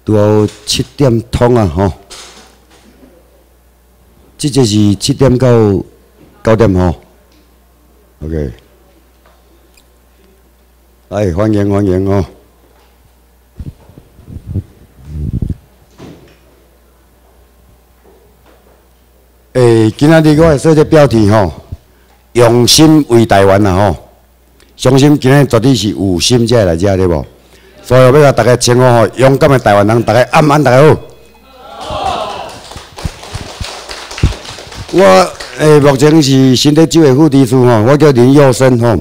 拄好7点通啊吼，即个是7点到9点吼 ，OK， 来欢迎欢迎哦。今仔日我会说这标题吼，用心为台湾啊吼，相信今日绝对是有心才会来遮对无？所以要甲大家称呼吼，勇敢的台湾人，大家安安大家好。我目前是新竹州的副秘书吼，我叫林佑生吼。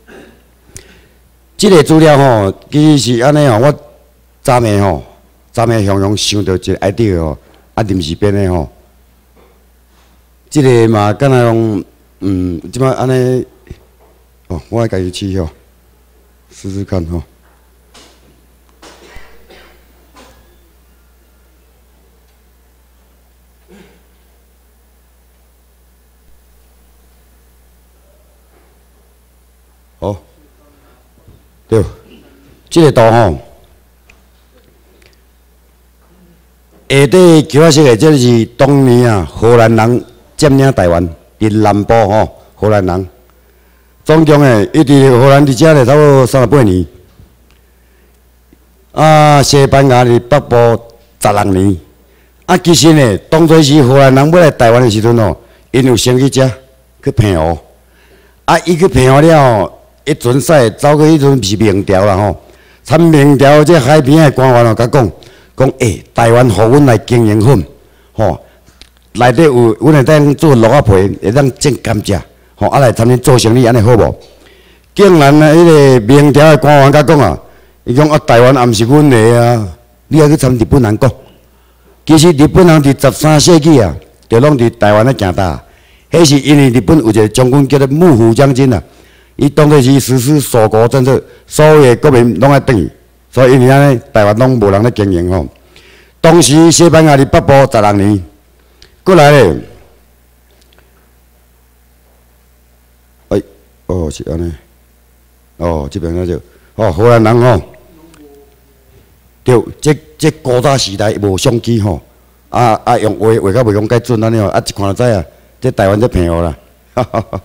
这个资料吼，其实是安尼吼，我昨暝雄雄想到一个 idea 吼，啊临时编的吼。这个嘛，敢若用即摆安尼，哦，我来家己试吼，试试看吼。好，对，这个图吼，下底叫我说的，这是当年啊，荷兰人占领台湾，伫南部吼，荷兰人，总共一直荷兰伫遮咧，差不多38年。啊，西班牙伫北部16年。啊，其实呢，当初是荷兰人要来台湾的时阵哦，因有先去遮去平湖。啊，伊去平湖了吼。一船驶走过迄阵是明条啦吼，参明条这海边的官员哦，甲讲，台湾互阮来经营粉，吼，内底有阮会当做鹿仔皮，会当种甘蔗，吼，啊来参恁做生意，安尼好无？竟然啊，迄个明条的官员甲讲啊，伊讲啊，台湾也毋是阮的啊，你还去参日本人讲？其实日本人伫13世纪啊，就拢伫台湾咧行大，迄是因为日本有一个将军叫做幕府将军啊。伊当初是实施锁国政策，所有的国民拢爱转去，所以因为安尼台湾拢无人咧经营吼。当时西班牙伫北部16年，过来咧，哦是安尼，哦这边那就，哦荷兰人吼，对，这古早时代无相机吼，用画到袂讲介准安尼吼，一看就知啊，这台湾这平湖啦，哈哈哈。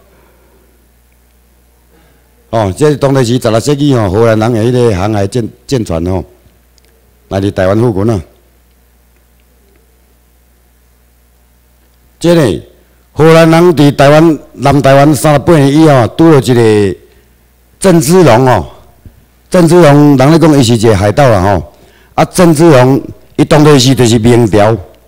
哦，这当初是16世纪吼，荷兰人的迄个航海舰船吼，来伫台湾附近啊。这个荷兰人伫台湾南台湾38年以后，拄到一个郑芝龙哦。郑芝龙人咧讲伊是一个海盗啦吼。啊，郑芝龙伊当初是就是明朝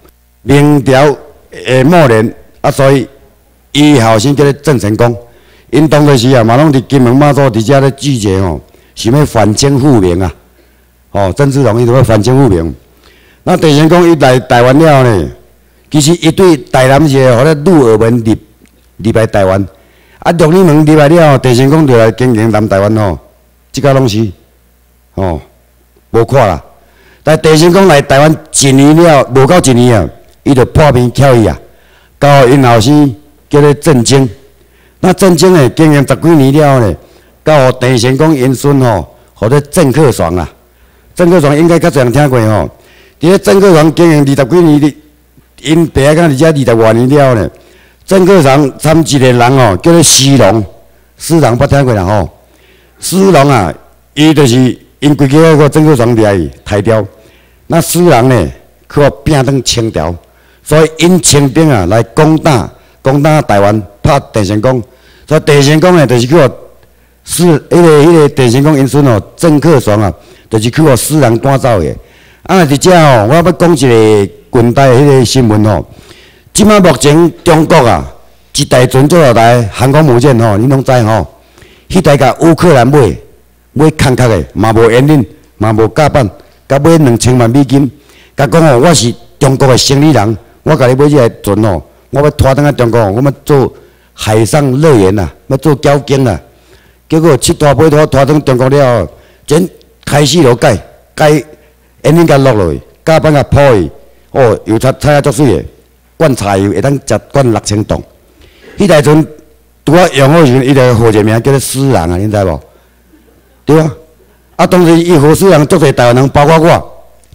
的末年啊，所以伊后生叫做郑成功。因当初时啊，嘛拢伫金门马祖伫遮咧聚集吼，想要反清复明啊。哦，郑芝龙伊就要反清复明。那郑成功伊来台湾了呢，其实伊对台南是互咧陆二门入来台湾，啊陆二门入来了，郑成功就来经营南台湾吼，即个拢是哦无看啦。但郑成功来台湾1年了，无到1年啊，伊就破病翘伊啊，到因后生叫做郑经。那郑经呢，经营10几年了呢，到郑成功因孙吼，或者郑克爽啊，郑克爽应该较侪人听过吼。伫咧郑克爽经营20几年，因爸仔伫遮20多年了呢。郑克爽参一个人吼，叫做施龙，施龙捌听过啦吼。施龙啊，伊就是因规家个郑克爽掠伊杀掉。那施龙呢，去互拼当清朝，所以因清兵啊来攻打台湾。拍郑成功，所以郑成功呢，就是去互迄个郑成功因孙哦，郑克爽啊，就是去互私人赶走的。啊，伫遮哦，我要讲一个近代迄个新闻吼。即摆目前中国啊，一台船做落来航空母舰吼，你拢知吼。迄台甲乌克兰买空壳的，嘛无烟领，嘛无甲板，甲买2000万美金。甲讲哦，我是中国的生意人，我甲你买这台船哦，我要拖转去中国，我要做。海上乐园呐，要做交警呐，结果7拖8拖拖转中国了后，真开始就改，烟领甲落落去，甲板甲铺去，哦，油菜啊足水的，灌柴油会当食灌6000吨。迄台船拄啊用好时，伊就号一个名叫做施琅啊，你知无？对啊，啊当时伊号施琅足侪台湾人，包括我，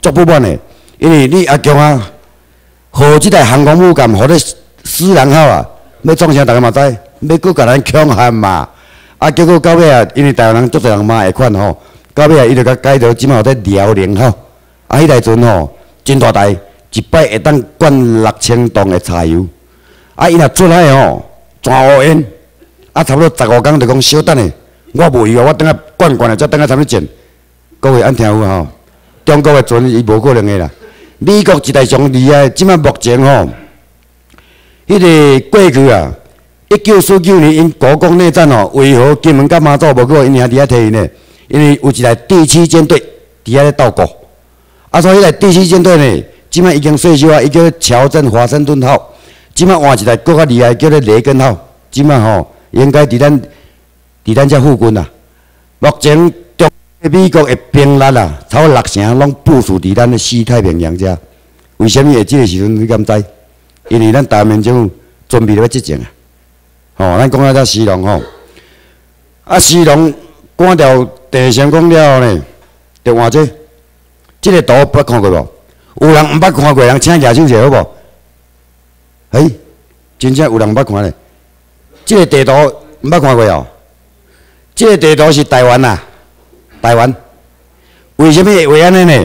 足不满的，因为你阿强啊，和即台航空母舰，互你死人好啊，要创啥大家嘛知，要搁甲咱强悍嘛。啊，结果到尾啊，因为台湾人足侪人骂下款吼，到尾啊，伊就甲改到即马有在辽宁吼，啊，迄台船吼真大台，一摆会当灌6000吨的柴油，啊，伊若出海吼，全乌烟，啊，差不多15天就讲小等下，我无伊哦，我等下灌的，才等下才要建。各位按听有吼，中国的船伊无可能的啦。美国一代上厉害，即马目前吼，迄个过去啊，1949年因国共内战吼，为何金门甲马祖无去因兄弟遐摕因呢？因为有一台第7舰队伫遐咧斗过，啊，所以迄台第7舰队呢，即马已经退休啊，伊叫乔镇华盛顿号，即马换一台更较厉害，叫做雷根号，即马吼应该伫咱遮附近啦。目前美国的兵力啊，超过60%拢部署伫咱的西太平洋遮。为什么会即个时阵你敢知？因为咱台湾政府准备要执政啊。吼，咱讲到遮西龙吼，啊西龙赶掉地成功了后呢，就换这，即个图捌看过无？有人毋捌看过，人请举手者好无？嘿，真正有人毋捌看咧。即个地图毋捌看过哦。即个地图是台湾啊。台湾为什么会安尼呢？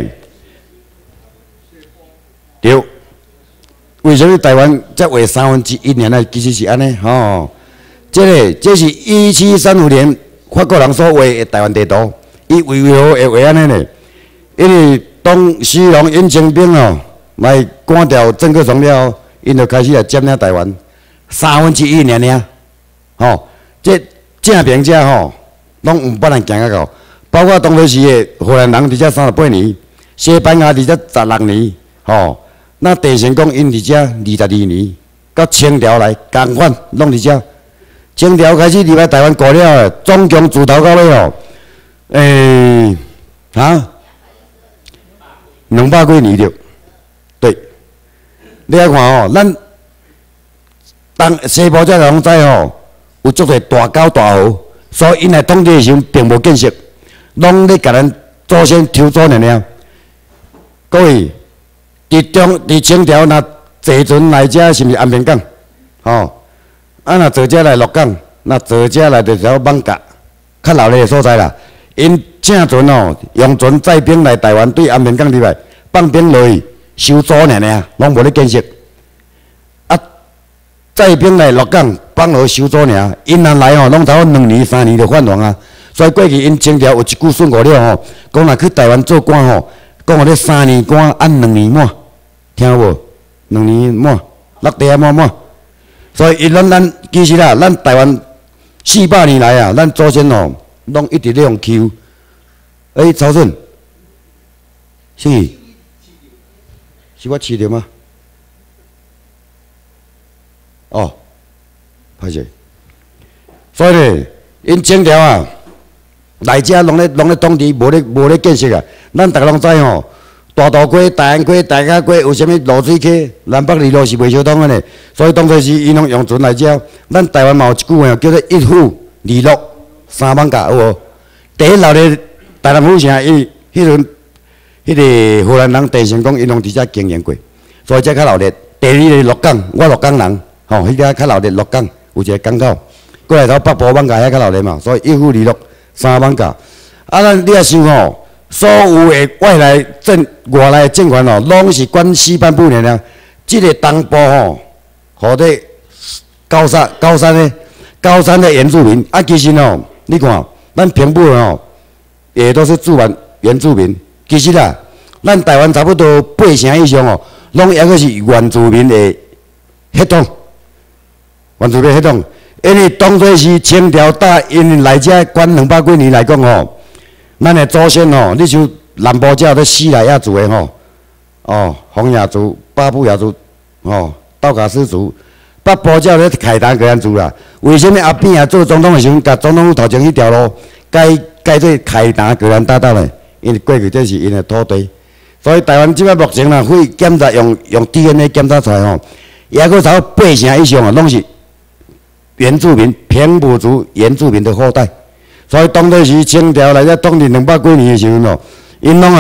对，为什么台湾才画1/3呢？呢？其实是安尼吼。这是1735年法国人所画的台湾地图。伊为何会画安尼呢？因为当西龙引清兵哦来赶掉郑克崇了后，因就开始来占领台湾1/3尔。吼，这正平者吼，拢有别人行到到。包括当时的荷兰人伫遮38年，西班牙伫遮16年，吼，那郑成功因伫遮22年，到清朝来共款拢伫遮。清朝开始入来台湾过了，总共自头到尾哦，200几年了。对，你来看哦，咱当西部遮拢知吼，有足侪大狗大河，所以因来统治的时候并无建设。拢咧甲咱祖先抽走尔。各位，伫清朝若坐船来遮，是毋是安平港？吼，啊若坐遮来鹿港，若坐遮来就条艋舺，较闹热的所在啦。因正船哦，用船载兵来台湾，对安平港入来，放兵落去收租尔，拢无咧建设。啊，载兵来鹿港，放落去收租尔，因若来吼，拢差不多2年3年就返还啊。所以过去因清朝有一句顺话了吼，讲若去台湾做官吼，讲你3年官按2年满，听有无？2年满，落地啊满。所以咱其实啦，咱台湾400年来啊，咱祖先吼，拢一直咧用 Q。曹顺，是我饲着吗？哦，歹势。所以呢，因清朝啊。来遮拢咧当地无咧建设啊！咱逐个拢知吼，大渡溪、大安溪、大甲溪有啥物露水溪、南北二路是袂相通的呢。所以当初时因拢用船来遮。咱台湾嘛有一句话叫做一府二路3艋舺，有无？第一老咧台南府城，伊迄阵迄个荷兰人郑成功因拢伫遮经营过，所以遮较闹热。第二个鹿港，我鹿港人，吼，迄个较闹热。鹿港有一个港口，过来头北部艋舺遐较闹热嘛，所以一府二路。3艋舺，你也想吼，所有的外来政权吼，拢是管西半部尔。即个东部吼，互这高山的原住民，其实吼，你看，咱平埔吼，也都是原住民。其实啦，咱台湾差不多80%以上吼，拢抑个是原住民的血统，因为当初是清朝因为来遮管200几年来讲吼，咱的祖先吼，你像南部遮有咧西来亚族的吼，洪雅族、巴布亚族，道卡斯族，北部遮有咧凯达格兰族啦。为什么阿扁做总统的时候，甲总统府头前迄条路改做凯达格兰大道呢？因为过去这是因的土地，所以台湾即摆目前啦，可以检查用 DNA 检查出来吼，抑个超80%以上啊，拢是。原住民、平埔族原住民的后代，所以当初时清朝来遮统治200几年的时候因拢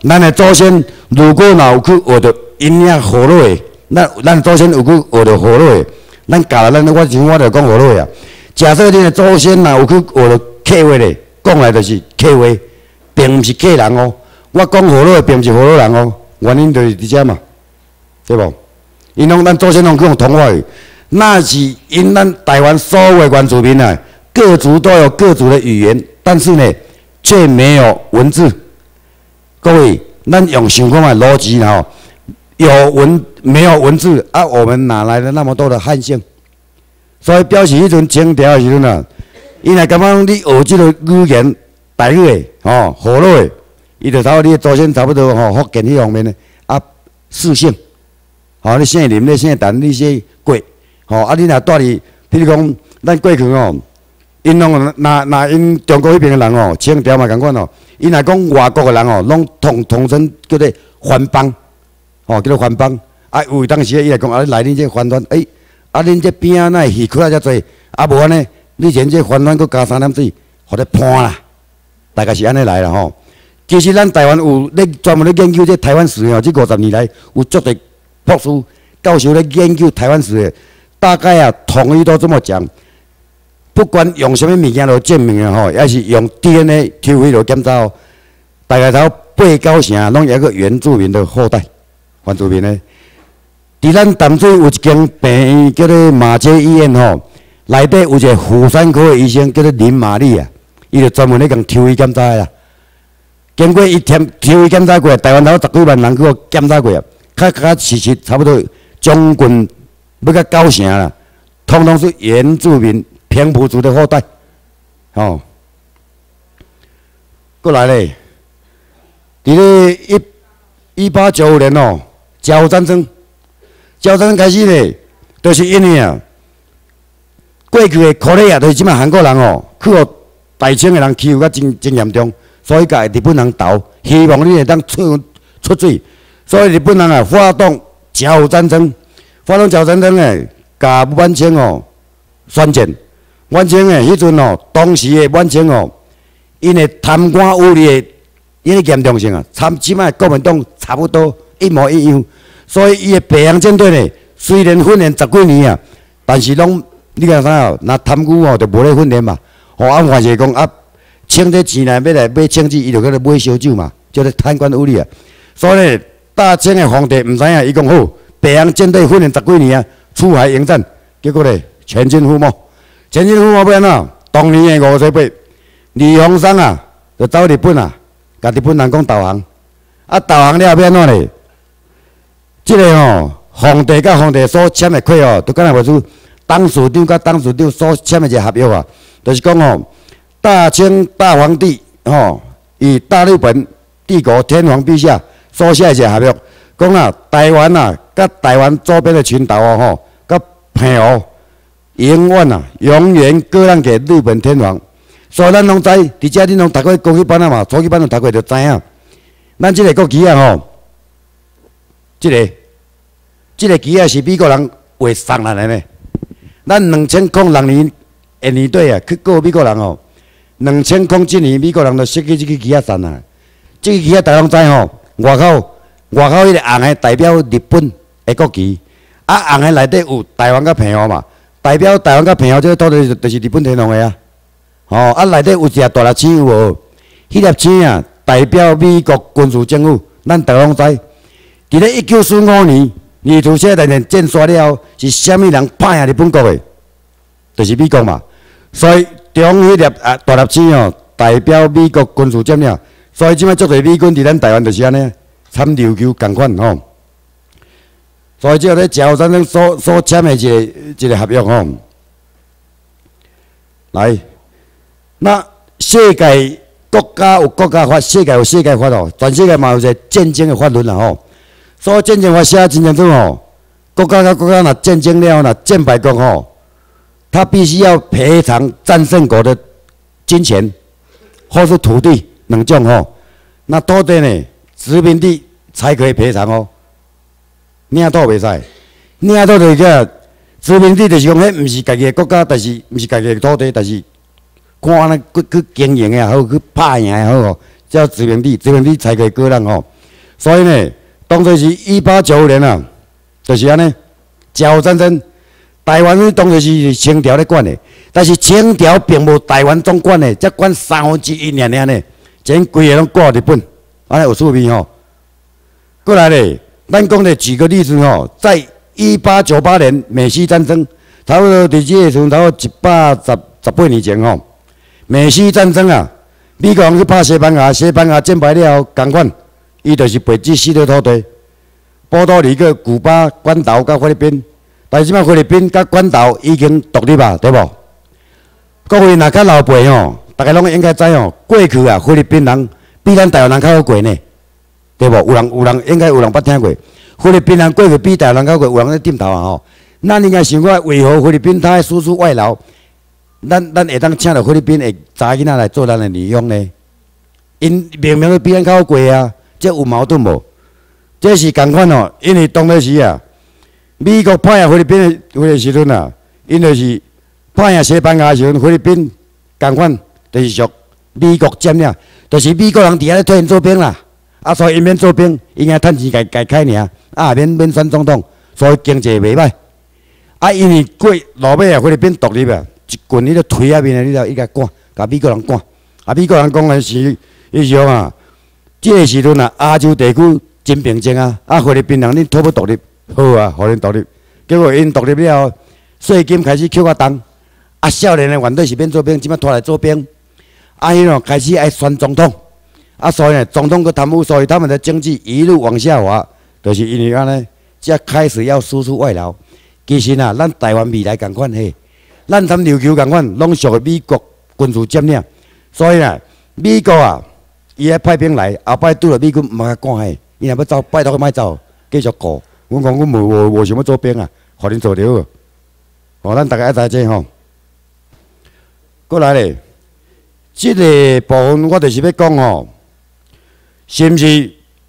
咱的祖先如果若有去学着因遐河洛的，咱祖先有去学着河洛的，咱教了咱，我就讲河洛啊。假设恁的祖先若有去学着客话的，讲来就是客话，并毋是客人哦。我讲河洛的，并毋是河洛人哦，原因就是伫遮嘛，对无？因拢咱祖先拢去用通话的，那是因咱台湾所有的原住民啊，各族都有各族的语言，但是呢，却没有文字。各位，咱用想看嘛逻辑吼，有文没有文字啊？我们哪来的那么多的汉姓？所以表示迄阵清朝的时阵啊，伊若感觉你学即个语言台语的吼，河洛的，伊就差不多你的祖先差不多吼，福建迄方面的啊四姓，吼你姓林，你姓陈，你姓郭，吼啊你若住伫，譬如讲咱过去吼，因拢那因中国迄边的人吼，清朝嘛共款吼。伊若讲外国的人哦，拢统称叫做番邦，吼叫做番邦。啊，有当时伊来讲啊，来恁这番团，啊恁这边啊，那鱼窟啊遮济，啊无安尼，你前这番团佫加3点水，互你判啦，大概是安尼来啦吼。其实咱台湾有咧专门咧研究这台湾史哦，这50年来有足侪博士教授咧研究台湾史的，大概啊统一都这么讲。不管用什么物件来证明啊吼，也是用 DNA 抽血来检查哦。大概头8、9成拢有一个原住民的后代，原住民的。伫咱淡水有一间病院叫做马街医院吼，内底有一个妇产科的医生叫做林玛丽啊，伊就专门咧共抽血检查的啦。经过伊抽血检查过，台湾头10几万人去检查过啊，较实差不多将近要到9成啦，通通是原住民。平埔族的后代，哦，过来咧，伫咧1895年哦，甲午战争开始咧，就是因为啊，过去的科雷亚就是即摆韩国人哦，去互大清的人欺负甲真严重，所以甲日本人斗，希望你会当出水，所以日本人啊发动甲午战争诶，甲满清哦宣战。满清诶，迄阵哦，当时诶满清哦，因诶贪官污吏诶，因诶严重性啊，即摆国民党差不多一模一样。所以伊诶北洋舰队呢，虽然训练10几年啊，但是拢你讲啥哦，若贪污哦，就无咧训练嘛。哦，啊，凡是讲啊，清这钱来要买枪支，伊就搁咧买烧酒嘛，叫做贪官污吏啊。所以大清诶皇帝毋知影，伊讲好，北洋舰队训练10几年啊，出海迎战，结果咧全军覆没。全军覆没要安怎？当年的58，李鸿章啊，就走日本啊，甲日本人讲投降。啊，投降了要安怎咧？即个吼，皇帝甲皇帝所签的契哦，就敢若袂出当署长甲当署长所签的一个合约啊，就是讲哦，大清大皇帝吼，与大日本帝国天皇陛下所写一个合约，讲啊，台湾啊，甲台湾周边的群岛哦吼，甲澎湖。永远割让给日本天皇，所以咱拢知，伫遮恁拢读过高级班啊嘛，初级班都读过，就知影。咱即个国旗啊吼，即个旗啊是美国人画送来的呢。咱2006年下年底啊去告美国人哦，2007年美国人就设计即个旗啊送来。即个旗啊大家拢知吼，外口迄个红的代表日本的国旗，啊红的内底有台湾甲澎湖嘛。代表台湾甲澎湖这个土地就是日本天皇的啊，吼啊内底有一粒大粒星有无？迄粒星啊代表美国军事政府，咱大家拢知。伫咧1945年，二次世界大战战衰了后，是虾米人拍赢日本国的？就是美国嘛。所以中迄粒大粒星哦，代表美国军事占领。所以即摆足侪美军伫咱台湾就是安尼，参琉球共款吼。所以即个咧甲午战争所签的一个合约吼，来，那世界国家有国家法，世界有世界法哦，全世界嘛有一个战争的法律啦吼。所以战争法写真清楚吼，国家甲国家若战争了，若战败国吼，他必须要赔偿战胜国的金钱或是土地两种吼。那土地呢，殖民地才可以赔偿哦。领土袂使，领土就是个殖民地，就是讲迄毋是家己的国家，但是毋是家己的土地，但是看安尼去经营的也好，去拍赢也好吼，叫殖民地，殖民地才可以割让吼。 所以呢，当作是1895年啊，就是安尼，甲午战争，台湾当作是清朝咧管的，但是清朝并无台湾总管的，才管1/3尔呢，前规个拢挂日本，安尼有趣味吼。过来咧，咱讲咧举个例子吼，在1898年美西战争，差不多伫这个时阵，差不多118年前吼，美西战争啊，美国人去拍西班牙，西班牙战败了后，同款，伊就是赔这4块土地，波多黎各、古巴、关岛甲菲律宾，但是即摆菲律宾甲关岛已经独立啊，对无？各位若较老辈吼，大家拢应该知吼，过去啊，菲律宾人比咱台湾人较好过呢。对无？有人应该有人捌听过，菲律宾人过去比台湾人较过，有人咧点头啊吼。咱应该想看，为何菲律宾他输出外劳，咱会当请到菲律宾的查囡仔来做咱的女佣呢？因明明都比咱较好过啊，这有矛盾无？这是共款哦，因为当时啊，美国派下菲律宾的时阵啊，因就是派下西班牙的时阵，菲律宾共款就是属美国占领，就是美国人伫遐咧替因做兵啦。啊，所以因免做兵，因爱趁钱家开尔，啊免选总统，所以经济袂歹。啊，因为过落尾啊，菲律宾独立啊，一棍迄个腿下面啊，你知伊甲赶，甲美国人赶。啊，美国人讲的是，伊是讲啊，这个时阵啊，亚洲地区真平静啊，啊菲律宾人恁讨要独立，好啊，互恁独立。结果因独立了后，税金开始扣较重，啊少年的原底是免做兵，即摆拖来做兵，啊伊开始爱选总统。啊，所以呢，总统个贪污，所以他们的经济一路往下滑，就是因为安尼，才开始要输出外劳。其实啊，咱台湾未来共款嘿，咱参琉球共款，拢属美国军事占领。所以呢，美国啊，伊爱派兵来，后摆拄着美军毋通赶嘿，伊若要走，拜托佢莫走，继续顾。阮讲阮无想要做兵啊，互恁做着。哦，咱大家爱知这吼。过来咧，这个部分我就是要讲吼。是毋是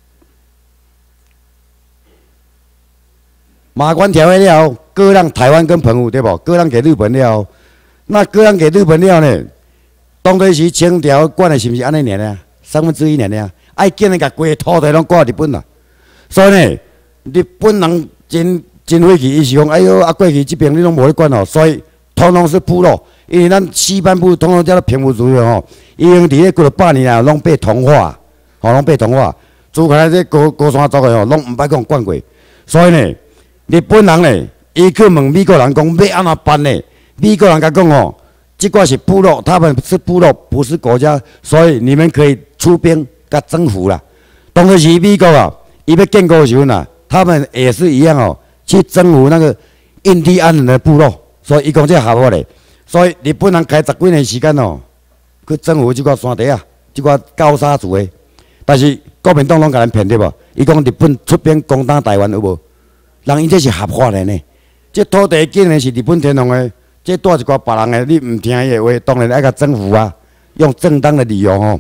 马关条约了后，割让台湾跟澎湖对不？割让给日本了后，那割让给日本了呢？当初是清朝管的，是毋是安尼年呢？1/3年呢？爱竟然甲规个土地拢挂日本啦。所以呢，日本人真晦气，伊是讲，哎呦，啊过去这边你拢无咧管哦，所以统统是部落，因为咱西半部统统叫做平埔族的吼，已经伫咧过了100年啊，拢被同化。拢被同化，自开这高山族的吼，拢毋捌讲管过。所以呢，日本人呢，伊去问美国人讲要安怎办呢？美国人甲讲哦，这个是部落，他们是部落，不是国家，所以你们可以出兵甲征服啦。当时美国啊，伊要建国的时候呢，他们也是一样哦，去征服那个印第安人的部落，所以伊讲这合法嘞。所以日本人开10几年时间哦，去征服这个山地啊，这个高沙族的。但是国民党拢甲咱骗对无？伊讲日本出兵攻打台湾有无？人伊这是合法的呢。这土地竟然是日本天皇的，这带一寡别人的，你毋听伊的话，当然爱甲征服啊，用正当的理由吼。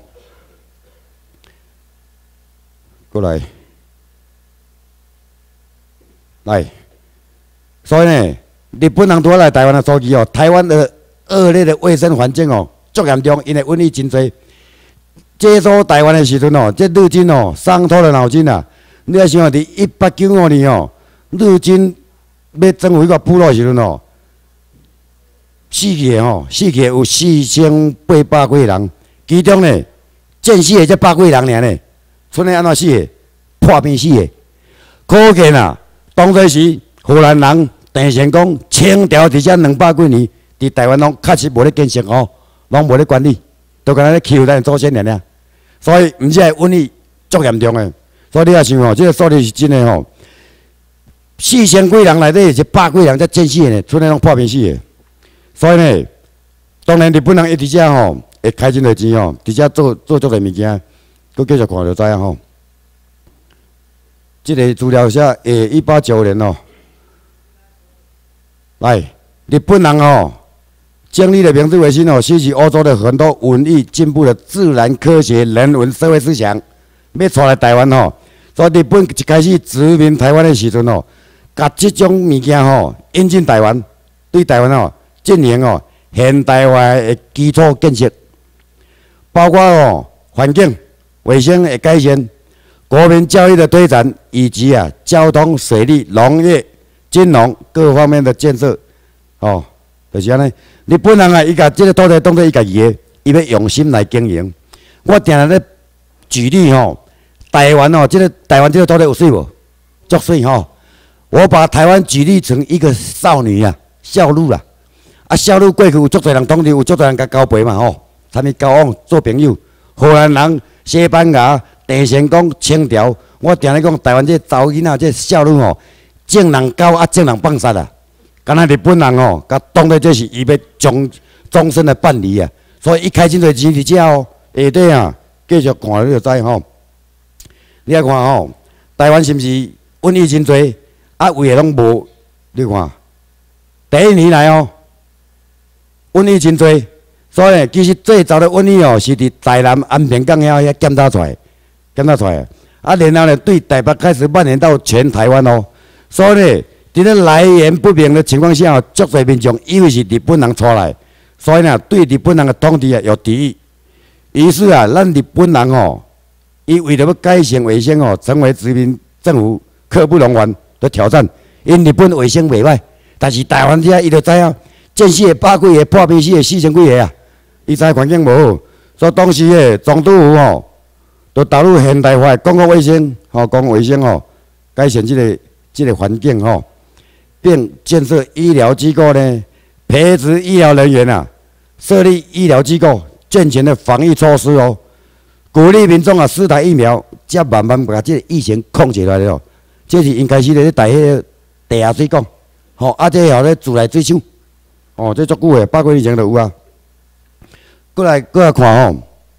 过来，来，所以呢，日本人拄来台湾的初期哦，台湾的恶劣的卫生环境哦，足严重，因为瘟疫真多。接收台湾的时阵哦，这日军哦伤透了脑筋啊！你要想下，伫1895年哦，日军要征服一个部落的时阵哦，死去有4800几个人，其中呢，战死的才100几人尔呢，剩下安怎死的？破病死的。可见啊，当初时荷兰人郑成功清朝伫遮200几年，伫台湾拢确实无咧建设哦，拢无咧管理，都干那咧欺负咱祖先尔。所以，毋只系瘟疫足严重诶，所以你也想吼，这个数字是真诶吼，4000几人内底是100几人才战死诶，剩下拢破病死诶。所以呢，当然日本人一直遮吼会开真多钱吼，伫遮做足个物件，佮继续看就知影吼。这个资料写1895年哦，来，日本人哦。建立了明治维新哦，吸取欧洲的很多文艺进步的自然科学、人文、社会思想，要带来台湾哦。所以日本一开始殖民台湾的时阵哦，甲这种物件吼引进台湾，对台湾哦进行哦现代化的基础建设，包括哦环境卫生的改善、 国民教育的推展，以及交通、水利、农业、金融各方面的建设，就是安尼。日本人伊甲这个土地当作伊家己的，伊要用心来经营。我定定咧举例台湾这个台湾这个土地有水无？足水我把台湾举例成一个少女少女啦，少女过去有足多人统治，有足多人甲交陪嘛啥物交往做朋友，荷兰人、西班牙、地仙宫、清朝，我定咧讲台湾这查某囡仔这少女正人交正人放杀敢若日本人甲当作这是伊要终身的伴侣所以一开真侪钱伫遮下底继续看你就知你来看台湾是毋是瘟疫真侪？为个拢无，你看第一年来瘟疫真侪，所以其实最早的瘟疫是伫台南安平港遐检查出来，然后呢对台北开始蔓延到全台湾所以呢，伫咧来源不明的情况下足侪民众以为是日本人带来，所以呢对日本人的统治有敌意。于是咱日本人伊为了要改善卫生成为殖民政府刻不容缓的挑战。因日本卫生袂歹，但是台湾遮伊就知建死的百几个，破病死的4000几个伊知环境无好，所以当时总督府就导入现代化的公共卫生，公共卫生改善这个环境并建设医疗机构呢，培植医疗人员设立医疗机构，健全的防疫措施鼓励民众施打疫苗，才慢慢把这个疫情控制来了。这是应该是咧台迄个地下水讲，这后咧自来水厂，这足久的，100几年前就有过来看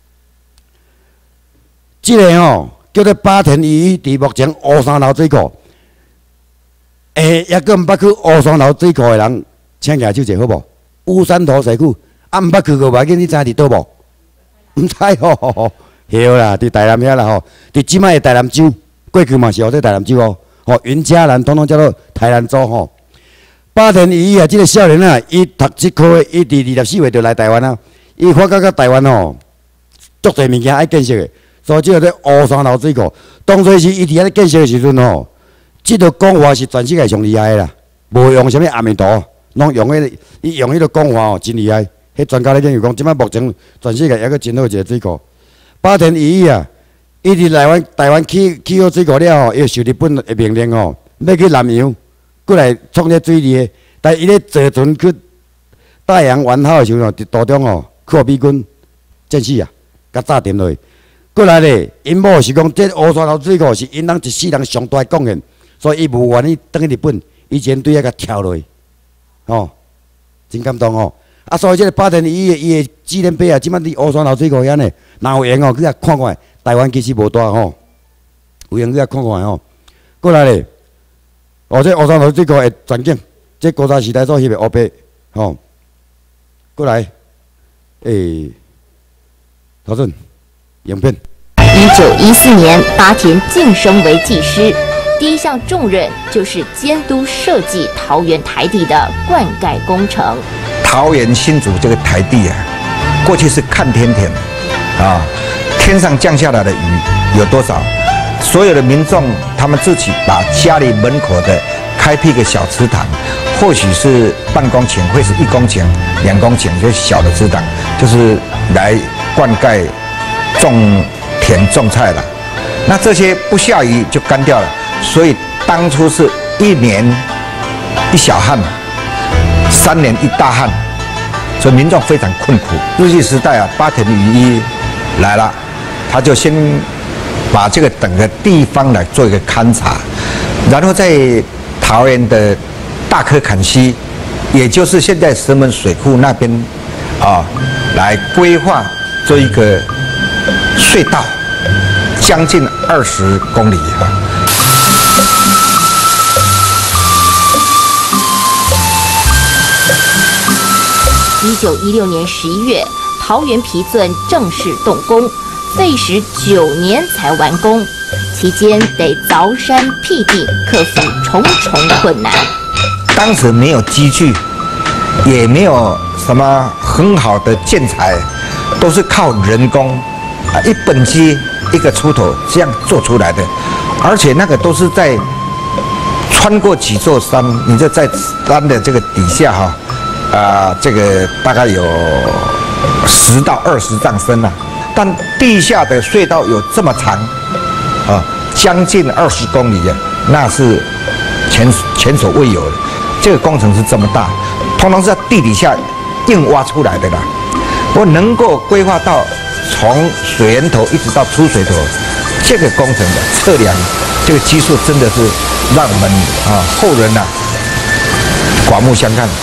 这个叫做八田鱼，伫目前乌山楼水库，抑个毋捌去乌山楼水库的人，请举手者好无？乌山头水库，毋捌去过，无要紧，你知伫倒无？毋知对啦，伫台南遐啦伫即摆的台南州，过去嘛是在台南州云嘉南统统叫做台南州八田鱼这个少年伊读7科的，伊伫24岁就来台湾伊发觉台湾足侪物件爱建设的，所以这个咧乌山楼水库，当初是伊伫遐咧建设的时阵这个讲话是全世界上厉害的啦，无用什么阿弥陀，拢用伊用迄个讲话真厉害。迄专家咧研究讲，即摆目前全世界还阁真好一个水库。八田鱼伊伫台湾起好水库了伊受日本的命令要去南洋，过来创这水利的。但伊咧坐船去大洋湾号的时候伫途中去互美军战死甲炸沉落去。过来咧，因某是讲这乌山楼水库是因人一世人上大的贡献，所以伊无愿意转去日本，以前对遐甲跳落去，真感动所以这个八田伊的纪念碑即摆伫乌山楼水库遐呢，若有闲去遐看看，台湾其实无大有闲去遐看看过来咧，这乌山楼水库的全景，这古早时代所翕的乌白过来，陶顺影片。 1914年，八田晋升为技师，第一项重任就是监督设计桃园台地的灌溉工程。 桃园新竹这个台地过去是看天田天上降下来的雨有多少？所有的民众他们自己把家里门口的开辟个小池塘，或许是半公顷，或是1公顷、2公顷，就是小的池塘，就是来灌溉种田种菜了。那这些不下雨就干掉了，所以当初是1年1小旱，3年1大旱，所以民众非常困苦。日据时代八田鱼一来了，他就先把这个整个地方来做一个勘察，然后在桃园的大科坎溪，也就是现在石门水库那边来规划做一个隧道，将近20公里 1916年11月，桃园皮圳正式动工，费时9年才完工，期间得凿山辟地，克服重重困难。 当时没有机具，也没有什么很好的建材，都是靠人工一本机一个出头这样做出来的，而且那个都是在穿过几座山，你就在山的这个底下哈，这个大概有10到20丈深了，但地下的隧道有这么长，将近20公里啊，那是前所未有的。这个工程是这么大，通常是在地底下硬挖出来的啦。我能够规划到从水源头一直到出水头，这个工程的测量，这个技术真的是让我们后人刮目相看。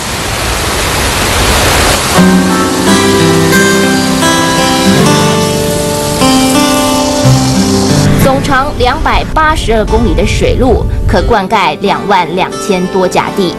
总长282公里的水路，可灌溉22000多甲地。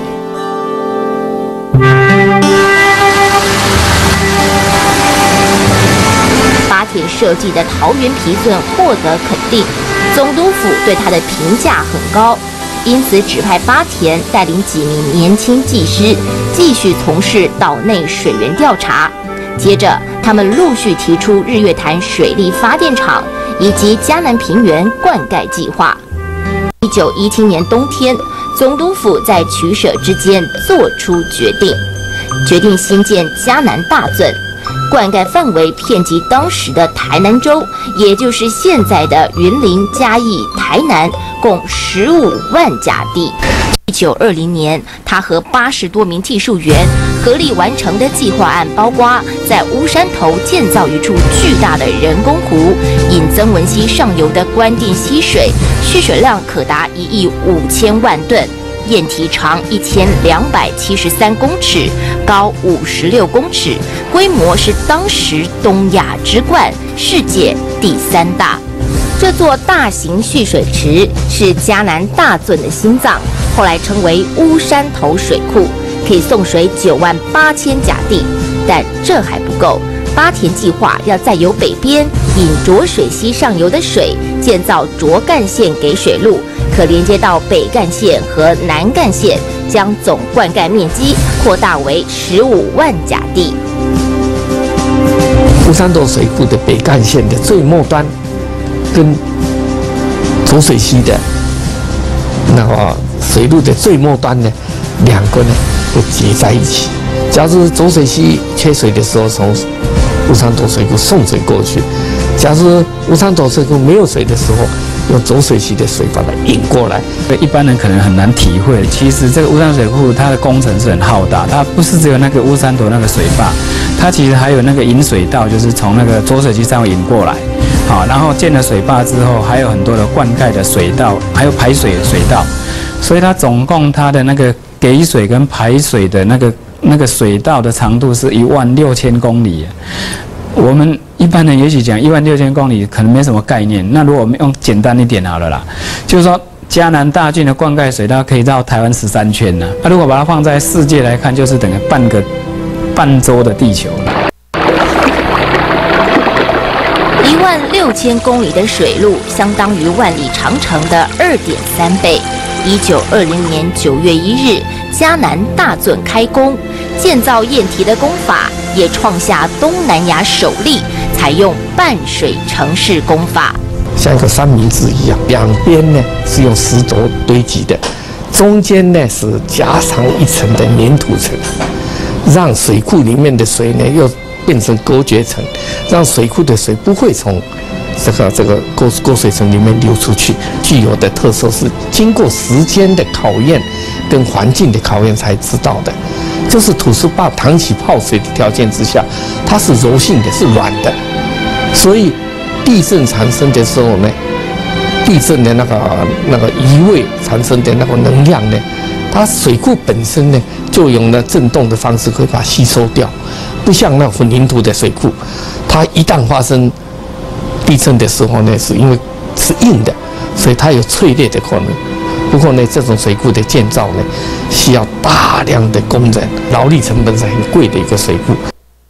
八田设计的桃园皮圳获得肯定，总督府对他的评价很高，因此指派八田带领几名年轻技师继续从事岛内水源调查。接着，他们陆续提出日月潭水力发电厂以及嘉南平原灌溉计划。1917年冬天，总督府在取舍之间做出决定兴建嘉南大圳，灌溉范围遍及当时的台南州，也就是现在的云林、嘉义、台南，共15万甲地。1920年，他和80多名技术员合力完成的计划案，包括在乌山头建造一处巨大的人工湖，引曾文溪上游的关店溪水，蓄水量可达1亿5000万吨，堰体长1273公尺，高56公尺，规模是当时东亚之冠，世界第3大。这座大型蓄水池是嘉南大圳的心脏，后来称为乌山头水库，可以送水98000甲地。但这还不够，八田计划要再由北边引浊水溪上游的水，建造浊干线给水路，可连接到北干线和南干线，将总灌溉面积扩大为15万甲地。 乌山头水库的北干线的最末端，跟浊水溪的那个水路的最末端呢，两个呢会结在一起。假如浊水溪缺水的时候，从乌山头水库送水过去；假如乌山头水库没有水的时候，用浊水溪的水把它引过来。 一般人可能很难体会，其实这个乌山水库它的工程是很浩大，它不是只有那个乌山头那个水坝，它其实还有那个引水道，就是从那个浊水溪上引过来。好，然后建了水坝之后，还有很多的灌溉的水道，还有排水的水道，所以它总共它的那个给水跟排水的那个水道的长度是16000公里。我们一般人也许讲16000公里可能没什么概念，那如果我们用简单一点好了啦，就是说嘉南大圳的灌溉水道可以绕台湾13圈呢。那如果把它放在世界来看，就是等于半周的地球了。16000公里的水路，相当于万里长城的2.3倍。1920年9月1日，嘉南大圳开工，建造堰堤的工法也创下东南亚首例，采用半水城市工法， 像一个三明治一样，两边呢是用石头堆积的，中间呢是加上一层的粘土层，让水库里面的水呢又变成隔绝层，让水库的水不会从这个过水层里面流出去。具有的特色是经过时间的考验跟环境的考验才知道的，就是土石坝长期泡水的条件之下，它是柔性的，是软的，所以地震产生的时候呢，地震的那个移位产生的那个能量呢，它水库本身呢就用了震动的方式可以把它吸收掉，不像那混凝土的水库，它一旦发生地震的时候呢，是因为是硬的，所以它有脆裂的可能。不过呢，这种水库的建造呢，需要大量的工人，劳力成本是很贵的一个水库。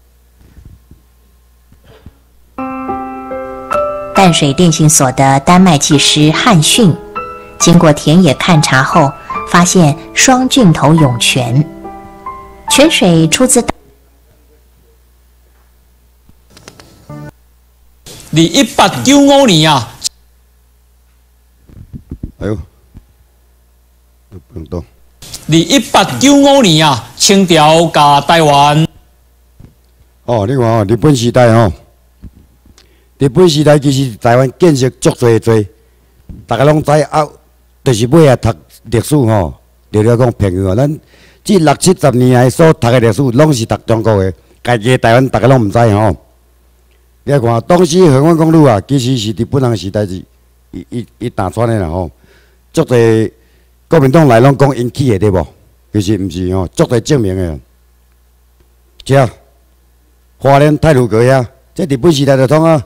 淡水电信所的丹麦技师汉逊，经过田野勘察后，发现双菌头涌泉，泉水出自 1895年啊。 哎呦，不用动。 1895年啊，清朝甲台湾。 哦，你看哦，日本时代哦，日本时代其实台湾建设足多，大家拢知啊，就是尾啊读历史吼，就了讲朋友哦，咱这60、70年来所读的历史，拢是读中国的，家己的台湾大家拢唔知吼。你看，当时横贯公路啊，其实是日本人时代是伊打穿的啦吼，足多国民党来拢讲因起的对无？其实唔是吼，足多证明的。这花莲太鲁阁遐，这日本时代就通啊，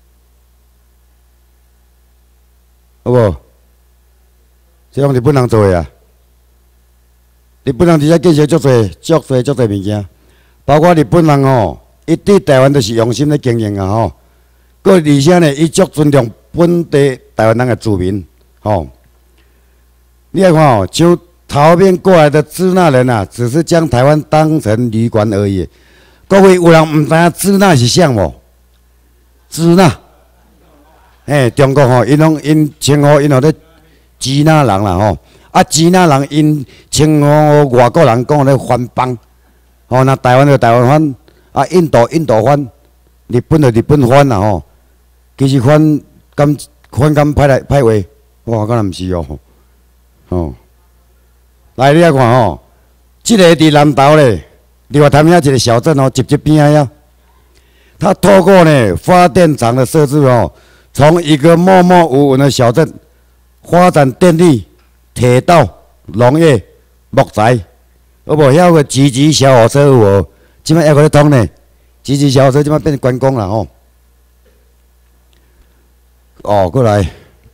好无？这用日本人做的啊，日本人伫遮建设足多物件，包括日本人吼，伊对台湾都是用心咧经营啊吼，佮而且呢，伊足尊重本地台湾人的住民吼。你来看哦，像逃兵过来的支那人啊，只是将台湾当成旅馆而已。各位有人唔知影支那是啥无？支那，中国吼，因称呼因号咧支那人啦吼。啊，支那人因称呼外国人讲咧番邦，吼，那台湾就台湾番，啊，印度番，日本就日本番啦吼。其实番敢歹话，我敢若毋是哦。哦，来你来看吼，这个伫南投咧，另外潭遐一个小镇哦，直边仔呀，它透过呢发电厂的设置哦，从一个默默无闻的小镇，发展电力、铁道、农业、木材，好无？遐个集集小火车有无？即摆还搁咧通呢，集集小火车即摆变观光啦吼。哦，过来。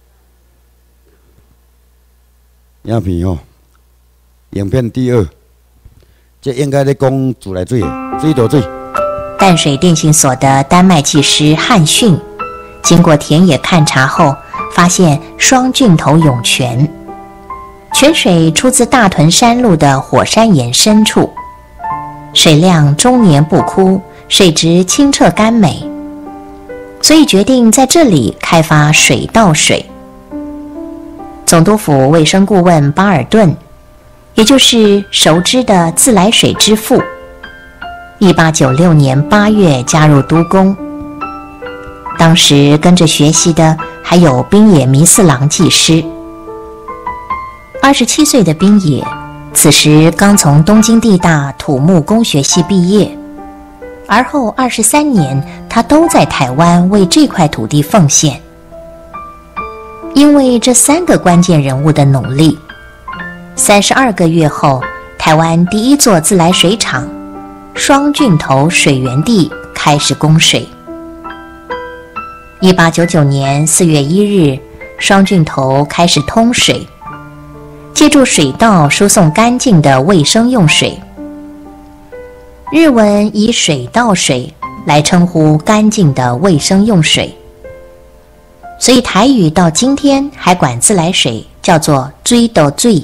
影片吼，影片第2，这应该咧讲自来水的水道水。 淡水电信所的丹麦技师汉逊，经过田野勘察后，发现双菌头涌泉，泉水出自大屯山路的火山岩深处，水量终年不枯，水质清澈甘美，所以决定在这里开发水稻水。总督府卫生顾问巴尔顿，也就是熟知的自来水之父，1896年8月加入都宫。当时跟着学习的还有滨野弥四郎技师。27岁的滨野，此时刚从东京地大土木工学系毕业，而后23年他都在台湾为这块土地奉献。因为这3个关键人物的努力，32个月后，台湾第一座自来水厂双菌头水源地开始供水。1899年4月1日，双菌头开始通水，借助水道输送干净的卫生用水。日文以水稻水来称呼干净的卫生用水。所以台语到今天还管自来水叫做水道水。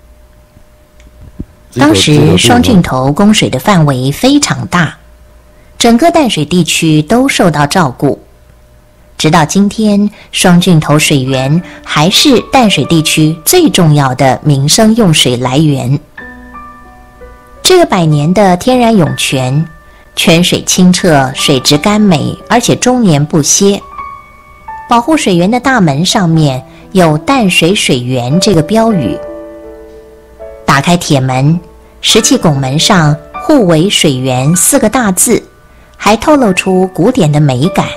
当时双菌头供水的范围非常大，整个淡水地区都受到照顾。直到今天，双菌头水源还是淡水地区最重要的民生用水来源。这个100年的天然涌泉，泉水清澈，水质甘美，而且终年不歇。保护水源的大门上面有淡水水源这个标语。打开铁门，石器拱门上护为水源4个大字，还透露出古典的美感。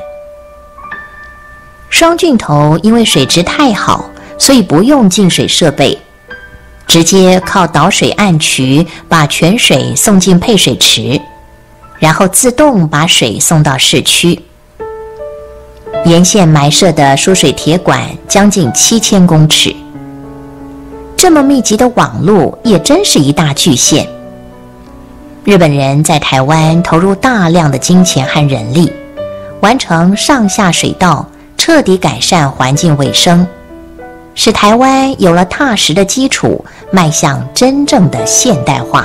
双菌头因为水质太好，所以不用净水设备，直接靠导水按渠把泉水送进配水池，然后自动把水送到市区。沿线埋设的输水铁管将近7000公尺，这么密集的网路也真是一大巨献。日本人在台湾投入大量的金钱和人力，完成上下水道，彻底改善环境卫生，使台湾有了踏实的基础，迈向真正的现代化。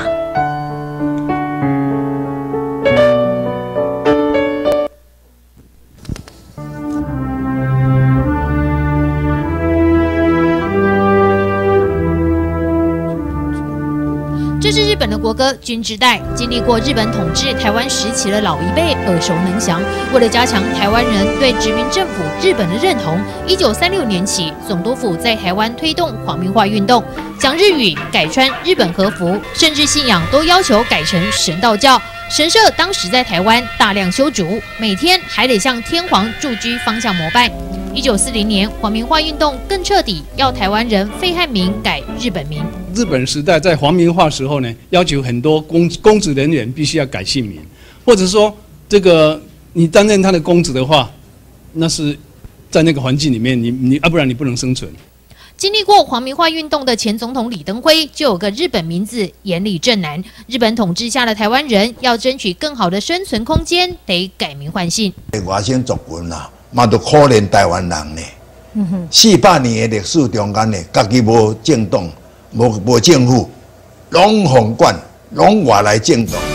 个军之代，经历过日本统治台湾时期的老一辈耳熟能详。为了加强台湾人对殖民政府日本的认同，1936年起，总督府在台湾推动皇民化运动，将日语改穿日本和服，甚至信仰都要求改成神道教。神社当时在台湾大量修筑，每天还得向天皇驻居方向膜拜。1940年，皇民化运动更彻底，要台湾人废汉名改日本名。 日本时代在皇民化时候呢，要求很多公职人员必须要改姓名，或者说这个你担任他的公职的话，那是在那个环境里面，你不然你不能生存。 经历过皇民化运动的前总统李登辉就有个日本名字岩里正男。日本统治下的台湾人要争取更好的生存空间，得改名换姓。 外省族群啦，嘛都可怜台湾人呢。400年的历史中间呢，家己无政党，无政府，拢皇管，拢外来政管。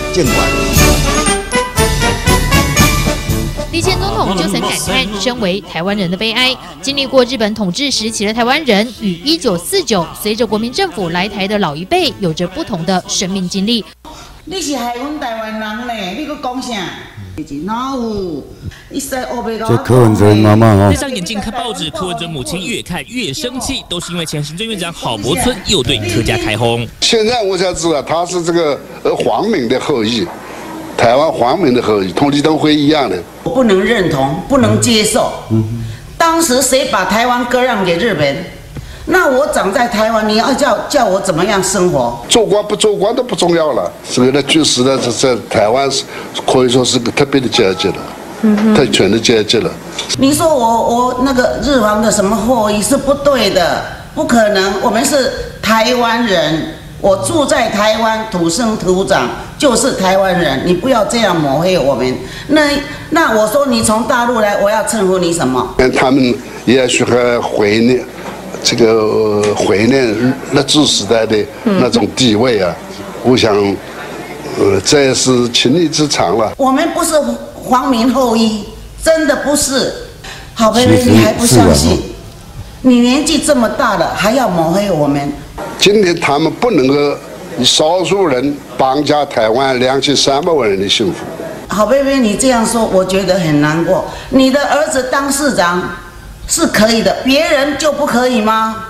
李前总统就曾感叹，身为台湾人的悲哀。经历过日本统治时期的台湾人，与1949随着国民政府来台的老一辈有着不同的生命经历。 你是害阮台湾人呢？你搁讲啥？哪有？ 这柯文哲妈妈哦， 戴上眼镜看报纸，柯文哲母亲越看越生气，都是因为前行政院长郝柏村又对柯家开轰。 现在我才知道他是这个皇民的后裔，台湾皇民的后裔，同李登辉一样的。 我不能认同，不能接受。当时谁把台湾割让给日本？那我长在台湾，你要叫我怎么样生活？ 做官不做官都不重要了。这个在军时代在台湾可以说是个特别的阶级了，特权的阶级了。 你说我那个日皇的什么后裔是不对的，不可能。我们是台湾人，我住在台湾，土生土长，就是台湾人。你不要这样抹黑我们。那我说你从大陆来，我要称呼你什么？ 他们也许还怀念。怀念日治时代的那种地位啊，我想，这也是情理之常了。 我们不是皇民后裔，真的不是。好朋友，你还不相信？你年纪这么大了，还要抹黑我们？ 今天他们不能够以少数人绑架台湾2300万人的幸福。 好贝贝，你这样说，我觉得很难过。你的儿子当市长。是可以的，别人就不可以吗？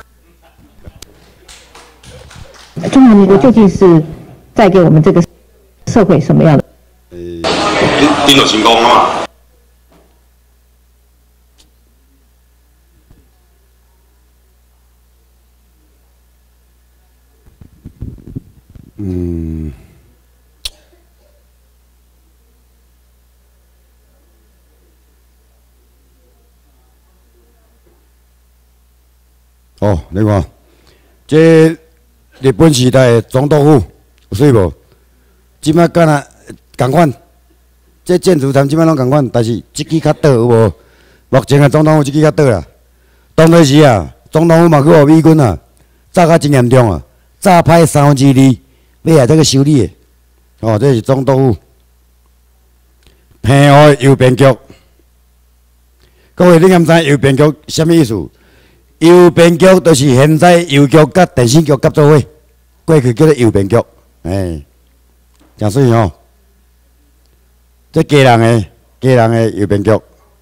中华民国究竟是带给我们这个社会什么样的？ 你有成功吗？ 哦，你看，这日本时代的总督府有水无？即摆敢若共款，这建筑谈即摆拢共款，但是即支较倒有无？目前的总统府即支较倒啦。当初时啊，总统府嘛去互美军啊，炸甲真严重啊，炸歹2/3，要来这个修理的。哦，这是总督府。平湖邮便局，各位你敢知邮便局什么意思？邮便局就是现在邮局甲电信局合作伙，过去叫做邮便局，真水吼。这家人的邮便局，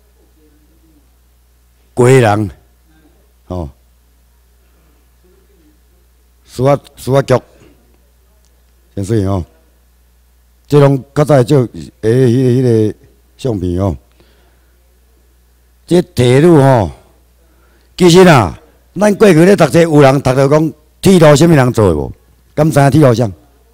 国人，哦，司法局，真水吼。这拢较早照迄个相片哦。这铁路吼。其实啊，咱过去咧读册，有人读到讲铁路什么人做的无？敢知影铁路啥？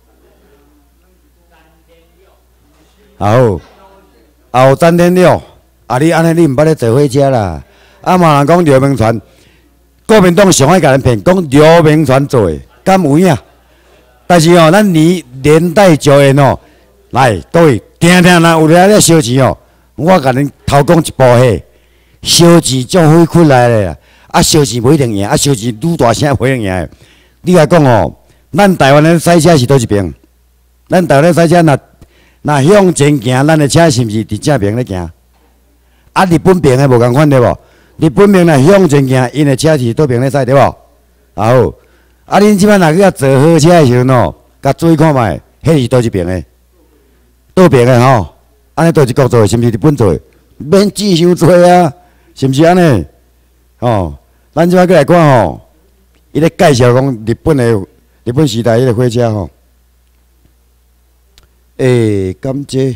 后詹天六，你安尼你毋捌咧坐火车啦？嘛人讲刘铭传，国民党上爱甲人骗，讲刘铭传做的，敢有影？但是哦，咱年代久远哦，来各位，听若有咧烧钱哦，我甲恁偷讲一部戏，烧钱种火开来咧。烧钱不一定赢，烧钱愈大声不一定赢。你来讲哦，咱台湾的赛车是倒一边？咱台湾的赛车若向前行，咱的车是毋是伫正边咧行？日本边的无共款对无？日本边若向前行，因的车是倒边咧驶对无？恁即摆若去坐好车的时阵哦，甲注意看觅， 迄是倒一边的？倒边的吼，安尼倒一国做的，是毋是日本做的？免钱伤多啊，是毋是安尼？哦，咱即摆过来看吼，伊咧介绍讲日本时代迄个火车吼，感觉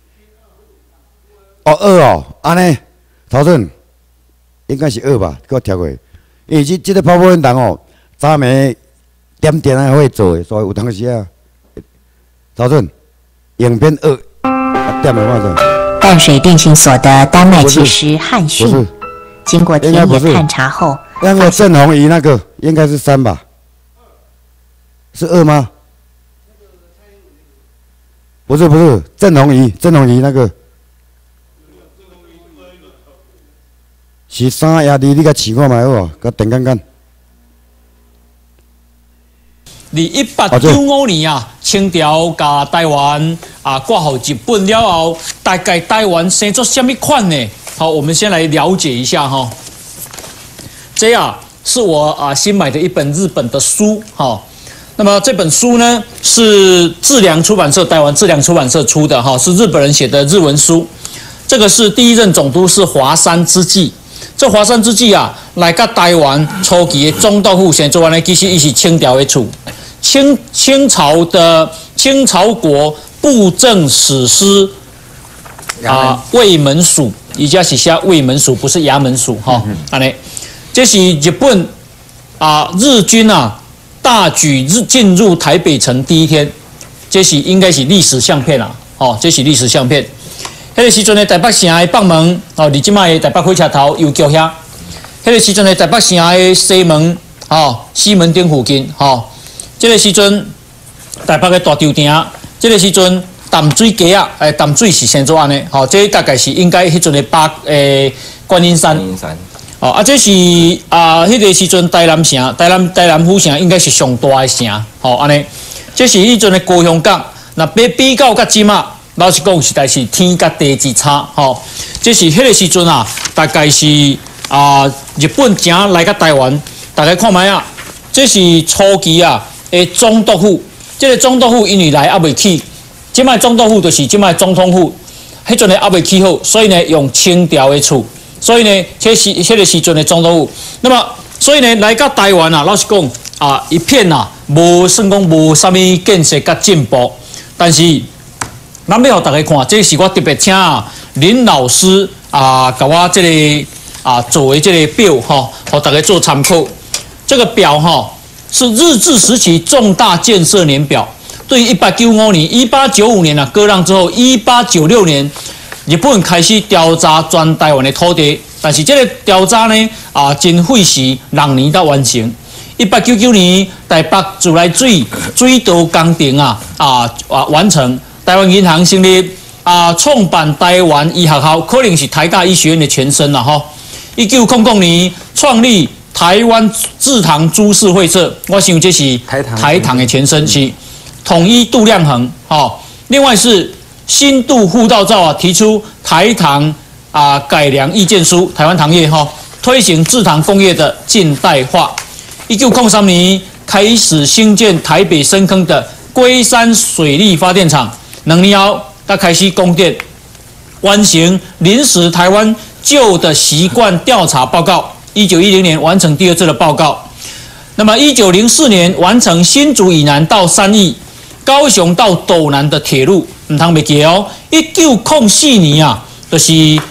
2哦，安尼，头阵应该是2吧，给我调过。因为即个泡沫运动哦，早暝点点啊会做的，所以有当时啊，头阵影片2点的话阵。 淡水电信所的丹麦技师汉逊，经过田野探查后， 那个郑红怡那个应该是3吧？是2吗？不是，郑红怡那个是3呀？你甲试看卖好，甲电看看。 1895年啊，清朝甲台湾挂号日本了后，大概台湾生出什么款呢？好，我们先来了解一下哈。这是我新买的一本日本的书哈。那么这本书呢是质量出版社台湾质量出版社出的哈，是日本人写的日文书。这个是第一任总督是华山之际。这华山之际来到台湾初期的总督府先做完呢，其实伊是清朝的厝。清朝国布政使司卫门署，伊家是写卫门署，不是衙门署哈。安尼，这是日本日军大举进入台北城第一天，这是应该是历史相片这是历史相片。迄个时阵的台北城的北门离即卖的台北火车头邮局遐，迄个时阵的台北城的西门西门町附近这个时阵台北的大稻埕，这个时阵淡水街淡水是先做安尼，这大概是应该迄阵的观音山。这是迄个时阵台南城、台南府城应该是上大的城，安尼。这是迄阵的高雄港，那比较甲即马，老实讲实在是天甲地之差，这是迄个时阵大概是日本城来到台湾，大家看卖这是初期的总督府，这个总督府因为来还未起，即摆总督府就是即摆总统府，迄阵的还未起好，所以呢用清朝的厝，所以呢迄个时阵的总督府，那么所以呢来到台湾老实讲一片无算讲无啥物建设甲进步，但是咱要互大家看，这是我特别请林老师甲我这个做的这个表互大家做参考，这个表是日治时期重大建设年表。对于1895年、1895年割让之后，1896年日本开始调查全台湾的土地，但是这个调查呢真费时6年才完成。1899年台北自来水道工程完成，台湾银行成立创办台湾医学校，可能是台大医学院的前身1900年创立台湾制糖株式会社，我想这是台糖的前身，是统一度量衡。另外是新渡护道照提出台糖改良意见书，台湾糖业推行制糖工业的近代化。1903年开始兴建台北深坑的龟山水力发电厂，2年后才开始供电，完成临时台湾旧的习惯调查报告。1910年完成第2次的报告，那么1904年完成新竹以南到3义、高雄到斗南的铁路，唔通袂记哦。1904年就是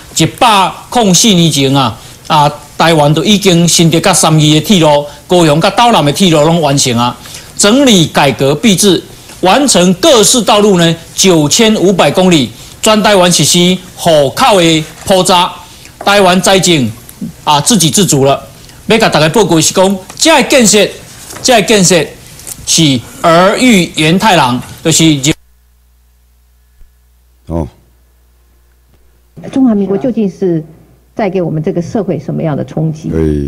104年前台湾都已经新竹甲3义的铁路、高雄甲斗南的铁路拢完成整理改革币制，完成各式道路呢9500公里，全台湾实施户口的普查，台湾财政自给自足了。要甲大家报告是讲，这个建设是儿育源太郎，就是中华民国究竟是带给我们这个社会什么样的冲击？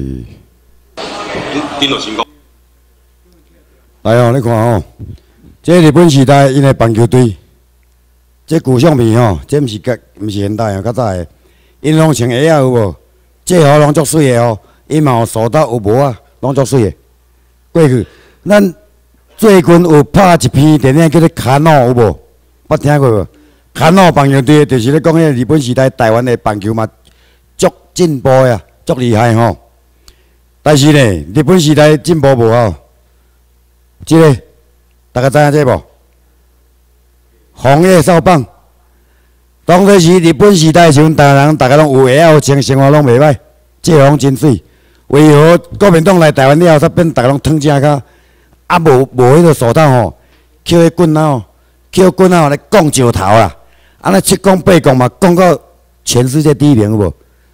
来你看这日本时代因的棒球队，这古相片这毋是现代较早的，因拢穿鞋有无？制服拢足水的因嘛有手刀有帽拢足水的。过去咱最近有拍一篇电影叫做《卡诺》，有无？捌听过无？卡诺棒球队就是咧讲迄日本时代台湾的棒球嘛，足进步呀，足厉害吼。但是呢，日本时代进步无吼。即个大家知影这无？红叶少棒，当初是日本时代时阵，台湾人大家拢有鞋有穿，生活拢袂歹，这方真水。为何国民党来台湾了后，才变大家拢脱正骹？啊，无迄个手套吼，捡迄棍仔吼，捡棍仔吼来讲上头啦。安尼七讲八讲嘛，讲到全世界第一名有无？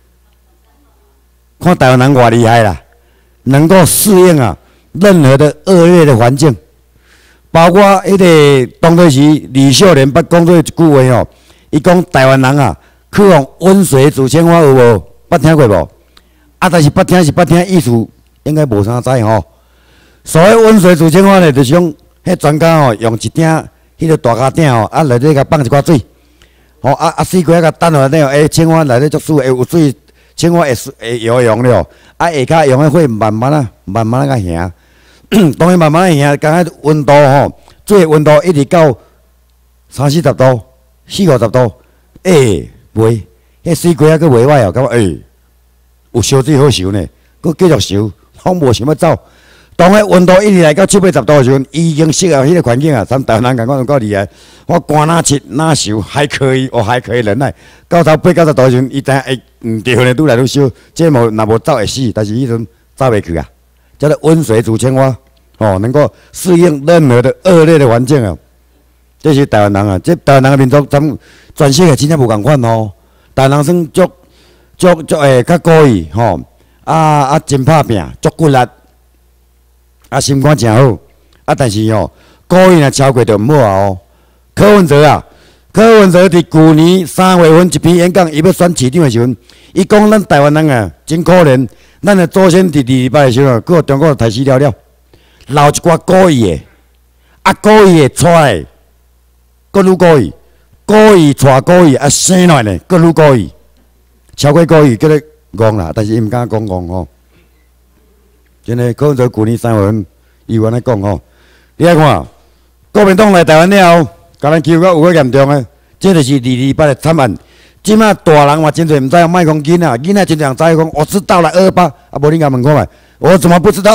看台湾人偌厉害啦，能够适应啊任何的恶劣的环境，包括迄个当初时李秀莲捌讲过一句话吼，伊讲台湾人啊，去用温水煮青蛙有无？捌听过无？啊，但是捌听是捌听，意思应该无啥知吼。所谓温水煮青蛙呢，就是讲迄专家吼用一鼎迄个大甲鼎吼，啊内底甲放一寡水。吼水龟甲等落内底，青蛙内底足水，会有水，青蛙会游泳了。啊，下骹用迄火慢慢甲行，当然慢慢行，刚迄温度吼，水温度一直到30-40度、40-50度，袂，迄水龟佫袂歹哦，感觉有烧水好受呢，佫继续烧，拢无想要走。当迄温度一直来到70-80度的时阵，已经适合迄个环境啊。咱台湾人讲有够厉害，我寒哪吃哪烧，还可以，还可以忍耐。到头80-90度的时阵，伊知影毋对呢，愈来愈烧。这若无走会死，但是迄阵走袂去啊。叫做温水煮青蛙，能够适应任何的恶劣的环境啊。这是台湾人啊，这台湾人的民族，咱全世界真正无共款吼。台湾人算足较故意吼，真拍拼，足骨力。心肝诚好，但是故意若超过就毋好哦。柯文哲伫去年3月份一篇演讲，伊要选市长的时阵，伊讲咱台湾人啊，真可怜，咱的祖先伫2礼拜的时候，佫互中国杀死了，留一寡故意的，故意的出来，佫愈故意，故意带故意，生落来呢，佫愈故意，超过故意叫咧戆啦，但是伊毋敢讲戆吼。真诶，可能在去年3月份，伊有安尼讲吼。你来看，国民党来台湾了后，甲咱欺负到有够严重诶，这就是2礼拜的惨案。即马大人嘛真侪毋知，莫讲囡仔，囡仔真侪人知讲，我知道了228，无你甲问看觅，我怎么不知道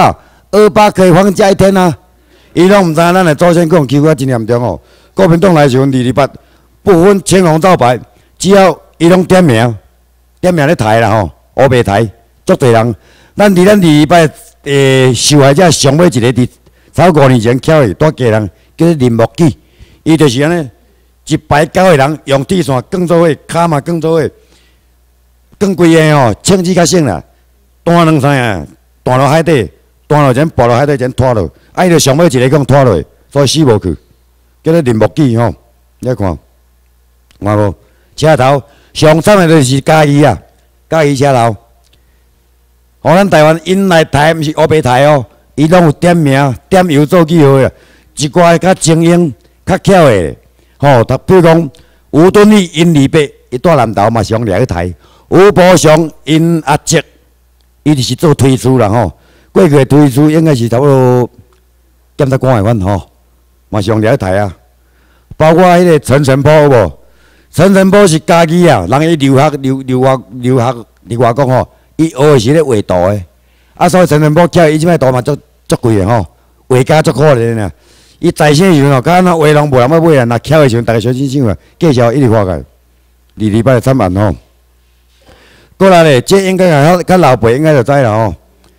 228可以放假1天啊？伊拢毋知咱的祖先讲欺负到真严重哦。国民党来时阵2礼拜，不分青红皂白，只要伊拢点名咧抬啦吼，乌白抬，足侪人。咱2礼拜受害者上尾一个伫超5年前翘的大家人，叫做林木基，伊就是安尼一排9个人用铁线绑做伙，骹嘛绑做伙，绑规个吼，枪支较省啦，弹2-3下，弹落海底，弹落前抱落海底前拖落，伊就上尾一个讲拖落，所以死无去，叫做林木基吼，你看，看无？车头上惨的就是嘉义啊，嘉义车头。互咱台湾因来抬，毋是乌白抬哦，伊拢有点名、点油做记号的，一寡较精英、较巧的，比如讲吴敦义因二伯，伊住南投嘛是用掠去抬；吴伯雄因阿叔，伊就是做推出啦吼。过去的推出应该是差不多检察官的款吼，嘛是用掠去抬啊。包括迄个陈澄波有无？陈澄波是家己啊，人伊留学伫外国吼。伊学的是咧画图的，所以陈澄波叫伊即摆图嘛足贵的吼，画家足可怜的。伊在生的时阵甲咱画拢无人要买啊，若巧的时阵，大家小心想啊，介绍一直发个2礼拜惨案吼。过来咧，这应该较老辈应该就知啦吼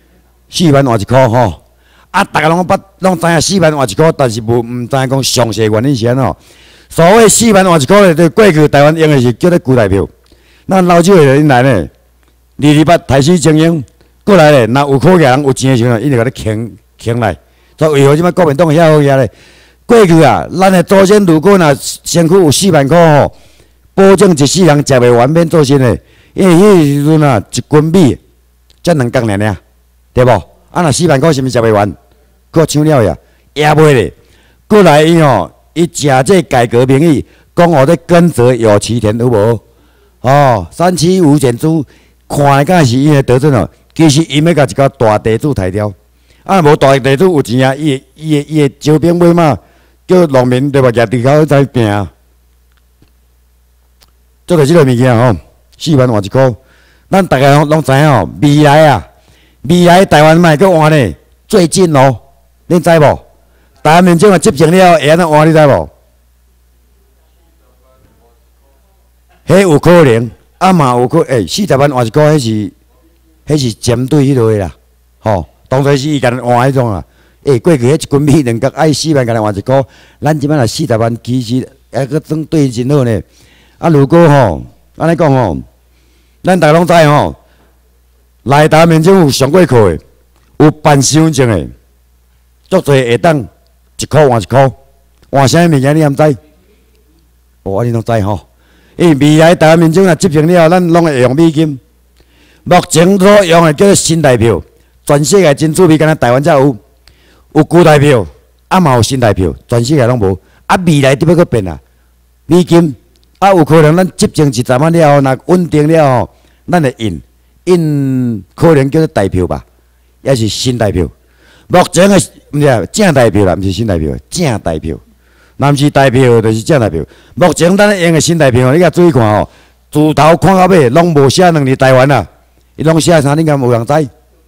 ，4万换1箍吼。大家拢知影4万换1箍，但是毋知影讲详细原因是安怎。所谓4万换1箍咧，对过去台湾用的是叫咧旧台票，咱老少的因来呢。2礼拜抬死精英，过来咧，若有可能人有钱的时候，伊就甲你牵来。所以为何即摆国民党遐好遐咧？过去啊，咱的祖先如果若身躯有4万块吼，保证一世人食袂完免做甚的。因为迄个时阵啊，一斤米才2公尔，对无？若4万块是毋是食袂完？佫抢了呀，也袂咧。过来伊食这改革名义，讲我在耕者有其田，有无？3七5减租。看来敢是因的得政哦，其实伊要甲一个大地主抬掉， 啊，无大地主有钱啊，伊会招兵买马，叫农民对吧？举地口在拼啊。做着即个物件吼，4万换1箍。咱大家拢知影吼，未来台湾卖搁换呢，最近哦，恁知无？台湾民众啊执政了会安怎换？你知无？迄有可能，啊嘛有可40万换1箍，迄是针对迄落个啦，吼。当初是伊甲咱换迄种啊，过去迄一斤米2角爱4万，甲咱换1箍，咱即摆若40万，其实还搁算对真好呢。啊，如果吼，安尼讲吼，咱大家拢知吼，来台民政府上过课的，有办身份证的，足侪会当1箍换1箍，换啥物件你毋知？哦，你拢知吼？因为未来台湾民政府执政了，咱拢会用美金。目前所用的叫做新台票，全世界真趣味，敢若台湾才有旧台票，啊嘛有新台票，全世界拢无。啊，未来得要搁变啊，美金。啊，有可能咱执政一阵仔了后，若稳定了后，咱会印可能叫做台票吧，也是新台票。目前的毋是正台票啦，毋是新台票，正台票。若毋是台票，就是正台票。目前咱用的新台票，你甲注意看吼，自头看到尾拢无写2字台湾啦，伊拢写啥？你敢有人知？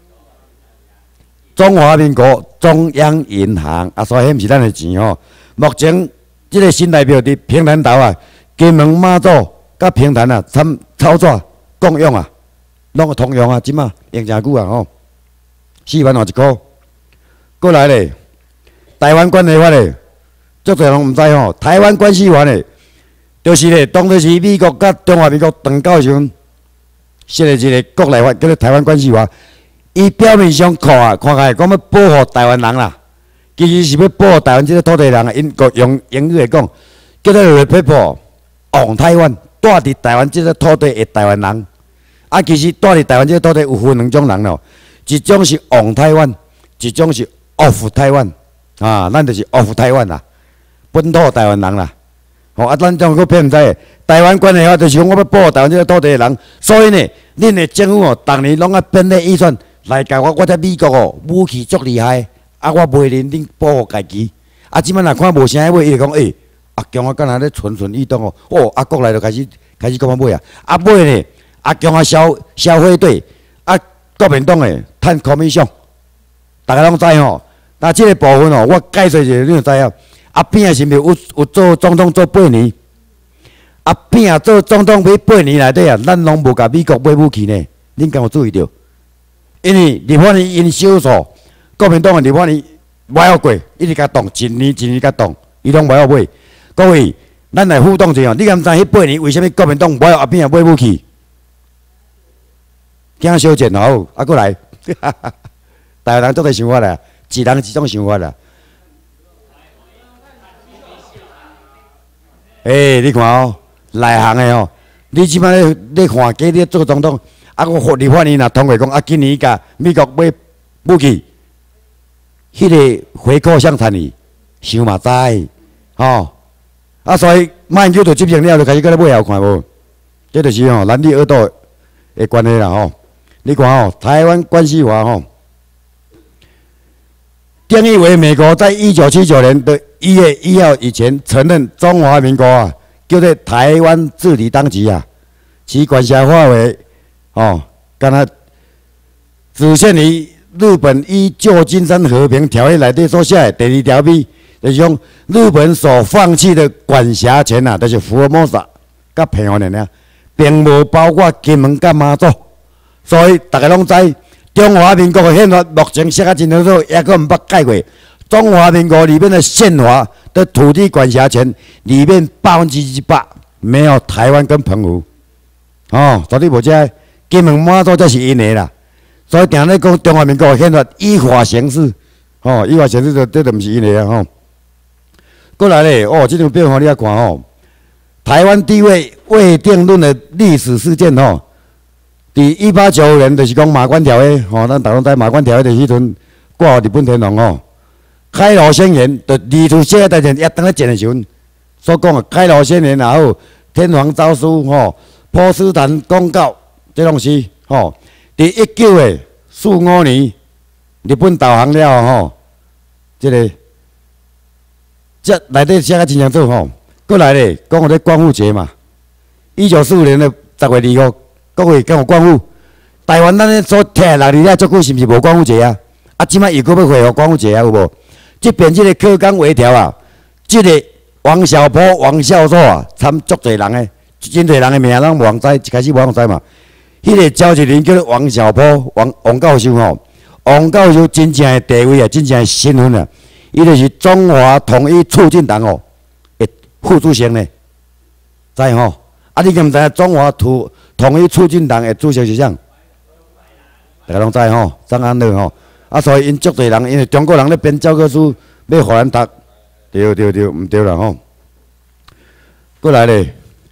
中华民国中央银行啊，所以迄毋是咱的钱吼。目前即个新台票伫平潭头啊。金门、马祖、甲平潭啊，操作共用啊，拢通用啊，即马用诚久啊吼。4万换1箍，过来咧，台湾关系法咧，足侪人毋知吼。台湾关系法咧，就是咧，当初是美国甲中华民国断交时阵，设立一个国内法，叫做台湾关系法。伊表面上看起来讲要保护台湾人啦，其实是要保护台湾即个土地人啊。因个用英语来讲，叫做 the people。on 台湾，住伫台湾即个土地的台湾人，啊，其实住伫台湾即个土地有分2种人咯，一种是 on 台湾，一种是 off 台湾，啊，咱就是 off 台湾啦，本土台湾人啦，吼，啊，咱种个偏毋知，台湾关系法就是讲我要保护台湾即个土地的人，所以呢，恁的政府哦，逐年拢啊编列预算来甲我在美国哦，武器足厉害，啊，我袂认恁保护家己，啊，即摆若看无啥话，伊就讲阿强啊，敢若咧蠢蠢欲动哦！哦，啊，国内就开始讲要买啊！啊买呢，阿强啊消费队，啊国民党诶趁commission，大家拢知吼。那即个部分哦，我解释一下，你就知影。阿扁是毋是有做总统做8年？阿扁做总统要8年内底啊，咱拢无甲美国买武器呢。恁敢有注意到？因为立法院因少数国民党诶立法院无晓过，一直甲动，一年甲动，伊拢无晓买。各位，咱来互动一下，你敢知迄8年为什么国民党无要阿扁买武器？惊小贱吼，啊，过来，台湾人做个想法啦，一人一种想法啦。你看哦，内行的哦，你即摆咧看假你做总统，啊，我立法院若通过讲，啊，今年甲美国买武器，迄个回扣向谈你，想嘛知，吼。啊，所以马英九就执政了，就开始搁咧买后看无，这就是吼男女二斗的关系啦吼。你看吼，台湾关系法吼，定义为美国在1979年的1月1号以前承认中华民国啊，叫做台湾治理当局啊，其管辖范围哦，敢若只限于日本依旧金山和平条约内底所写的第2条 B。就是讲日本所放弃的管辖权啊，就是福尔摩沙甲平安尔，并无包括金门甲马祖，所以大家拢知中华民国的宪法目前写啊真清楚，也阁毋捌改过。中华民国里面的宪法的土地管辖权里面100%没有台湾跟澎湖，哦，绝对无这金门马祖才是因的啦。所以定咧讲中华民国的宪法依法行事，哦，依法行事这就毋是因的啊，吼。过来咧，哦，这种变化你要看哦。台湾地位未定论的历史事件哦，伫1895年就是讲马关条约，吼，咱大家知马关条约的迄阵挂日本天皇哦。开罗宣言就二次世界大战也当咧战的时阵所讲的开罗宣言，然后天皇诏书吼，波茨坦公告，这拢是吼。伫1945年日本投降了吼，这内底写甲真清楚吼。过来咧，讲有咧光复节嘛。1945年的10月2号，各位敢有光复？台湾咱咧所摕来6日了，足久是毋是无光复节啊？啊，即摆又搁要恢复光复节啊，有无？即边即个课纲微调啊，即个王小波、王教授啊，参足侪人诶，真侪人诶名咱无人知，一开始无人知嘛。迄个召集人叫做王小波、王教授吼，王教授真正诶地位啊，真正诶身份啊，伊就是中华统一促进党哦诶副主席呢，知吼？啊，你敢毋知影中华统一促进党诶主席是啥？大家拢知吼，张安乐吼。啊，所以因足侪人，因为中国人咧编教科书要互咱读，对，毋对啦吼。过来咧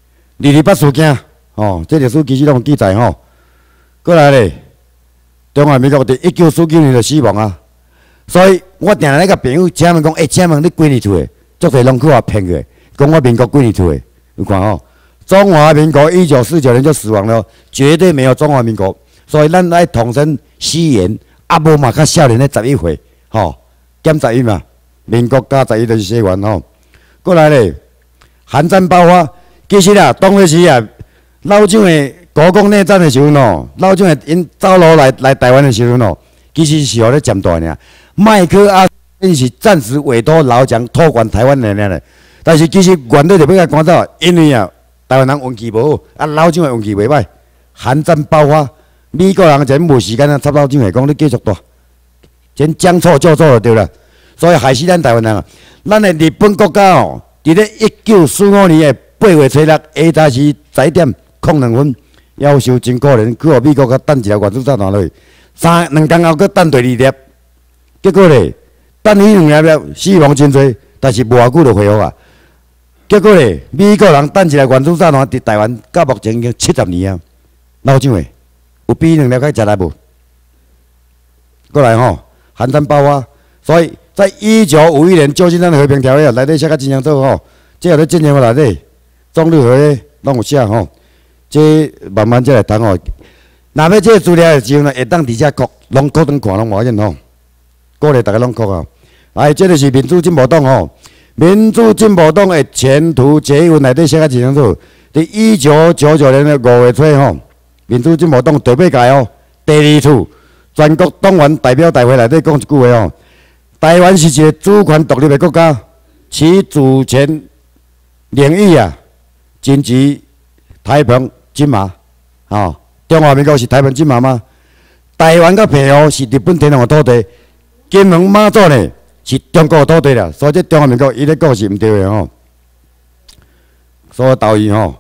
，228事件吼，这历史其实拢有记载吼。过来咧，中华民国伫1949年就死亡啊。所以我定定咧甲朋友请问讲，请问你几年厝诶？足侪拢去我骗去，讲我民国几年厝诶？有看吼？中华民国1949年就死亡了，绝对没有中华民国。所以咱爱统称西元。啊，无嘛，较少年咧11岁，吼，减11嘛，民国加11就是西元吼。过来咧，韩战爆发，其实啊，当时啊，老蒋诶国共内战诶时阵哦，老蒋诶因走路来台湾诶时阵哦，其实是互咧占大尔。麦克阿因是暂时委托老蒋托管台湾尔咧，但是其实原底就要甲赶走，因为啊，台湾人运气无好，啊，老蒋诶运气袂歹，韩战爆发。美国人真无时间啊，插老蒋诶，讲你继续大，真将错就错就对了，所以害死咱台湾人啊！咱诶日本国家哦，伫咧1945年诶8月初6下早时10点02分，夭寿真可怜，去互美国甲弹一条原子炸弹落去，2天后佫弹第2粒，结果咧弹迄2粒了，死亡真侪，但是无偌久就恢复啊。结果咧，美国人弹一条原子炸弹伫台湾，到目前已经70年啊，老蒋诶。有比2粒较食力无？过来吼，韩战爆发，所以在1951年旧金山和平条约内底写甲真清楚吼，这有咧进行内底，中日和约拢有写吼，这慢慢再来谈吼。若要这资料的时候呢，会当伫遮国拢搁当看拢无要紧吼，鼓励大家拢看啊。来，这就是民主进步党吼，民主进步党的前途捷运内底写甲真清楚，伫1999年的5月初吼。民主进步党第8届哦，第2次全国党员代表大会内底讲一句话哦：台湾是一个主权独立的国家，其主权领域啊，仅及太平、金马，哦，中华民国是太平、金马吗？台湾甲澎湖是日本天皇的土地，金门、马祖呢是中国的土地啦，所以这中华民国伊咧讲是毋对的吼。所以道义吼。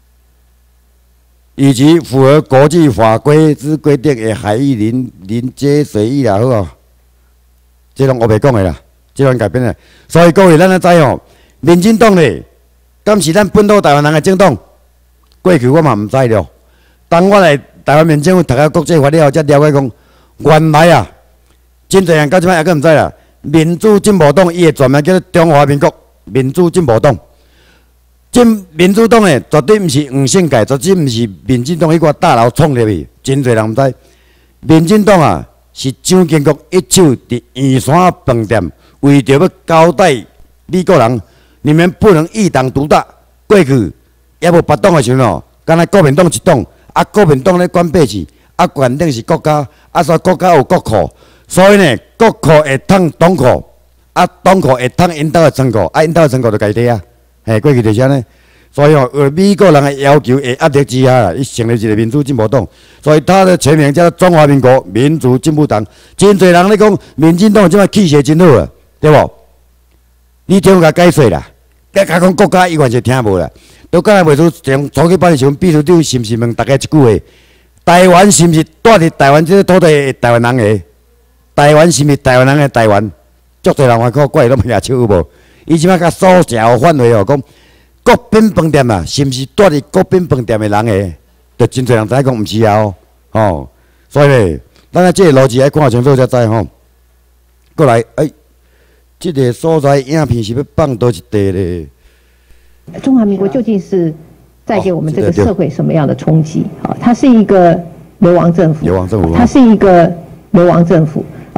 以及符合国际法规之规定的海域临接水域啦，好哦，这拢我袂讲的啦，这拢改变的。所以各位，咱要知哦，民进党咧，敢是咱本土台湾人的政党？过去我嘛毋知了。当我来台湾民政府读到国际法了后，才了解讲，原来啊，真侪人到即摆也阁毋知啦。民主进步党伊的全名叫做中华民国民主进步党。这民主党诶，绝对毋是黄胜介，绝对毋是民进党迄个大佬创立的，真侪人毋知。民进党啊，是蒋经国一手伫圆山饭店，为着要交代美国人，你们不能一党独大。过去也无别党诶时阵哦，敢若国民党一党，啊，国民党咧管八市，啊，原定是国家，啊，所以国家有国库，所以呢，国库会通党库，啊，党库会通因兜诶仓库，啊，因兜诶仓库就家己啊。嘿，过去就是安尼，所以哦，美国人的要求的压力之下，伊成立一个民主进步党，所以他的全名叫中华民国民主进步党。真侪人咧讲，民进党即摆气势真好啊，对无？你听甲解说啦，甲讲国家伊完全听无啦。都刚才袂出从初期办的时候，秘书长是毋是问大家一句话？台湾是毋是住伫台湾这个土地的台湾人的？台湾是毋是台湾人的台湾？足侪人话讲怪拢举手有无？伊即摆甲所辖范围哦，讲国宾饭店啊，是毋是住伫国宾饭店的人诶？就真侪人知影讲毋是啊哦，所以咧，咱啊即个逻辑爱看清楚才知吼。过来，即个所在影片是要放倒一地咧？ 中华民国究竟是带给我们这个社会什么样的冲击？啊，它是一个流亡政府，它是一个流亡政府。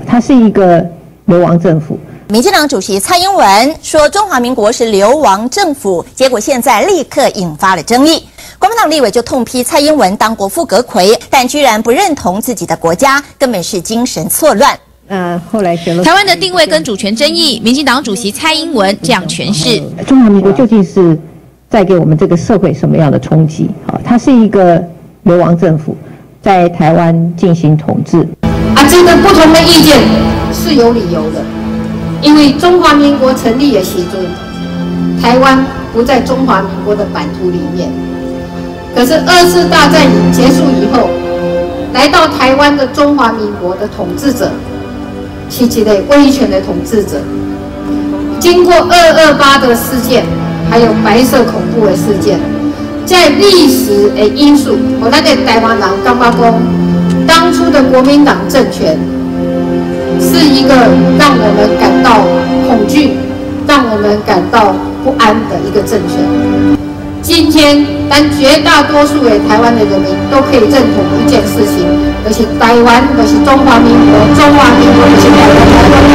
它是一个流亡政府。 民进党主席蔡英文说中华民国是流亡政府，结果现在立刻引发了争议。国民党立委就痛批蔡英文当国父阁揆，但居然不认同自己的国家，根本是精神错乱。 后来选了台湾的定位跟主权争议，民进党主席蔡英文这样诠释： 中华民国究竟是带给我们这个社会什么样的冲击？它是一个流亡政府，在台湾进行统治。 这个不同的意见是有理由的，因为中华民国成立的时阵，台湾不在中华民国的版图里面。可是2次大战结束以后，来到台湾的中华民国的统治者，是一个威权的统治者。经过228的事件，还有白色恐怖的事件，在历史的因素，我那个台湾人感觉讲，当初的国民党政权是一个让我们感到恐惧、让我们感到不安的一个政权。今天，但绝大多数的台湾的人民都可以认同一件事情，就是台湾就是中华民国，中华民国就是台湾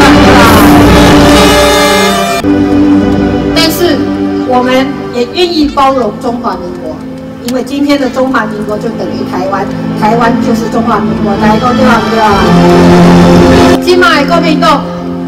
啦。但是，我们也愿意包容中华民国，因为今天的中华民国就等于台湾，台湾就是中华民国，大家讲对吧？对吧？今麦国民党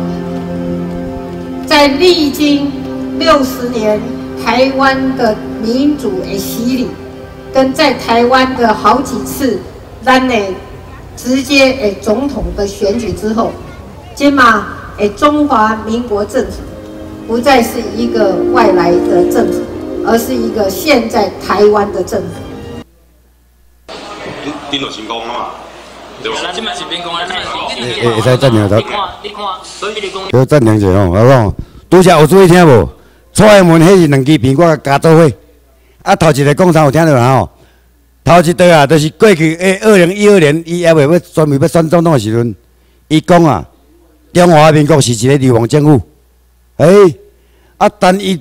在历经60年台湾的民主的洗礼，跟在台湾的好几次咱的直接的总统的选举之后，今嘛的中华民国政府不再是一个外来的政府，而是一个现在台湾的政府。 你就成功了嘛？对吧？今嘛是变功了， 会使暂停头。要暂停一下吼，我讲，拄则有注意听无？蔡英文迄是2支片，我加做伙。头一个讲啥有听到啦吼？头一道啊，就是过去2012年，伊还未要准备要选总统的时阵，伊讲啊，中华民国是一个流亡政府。但伊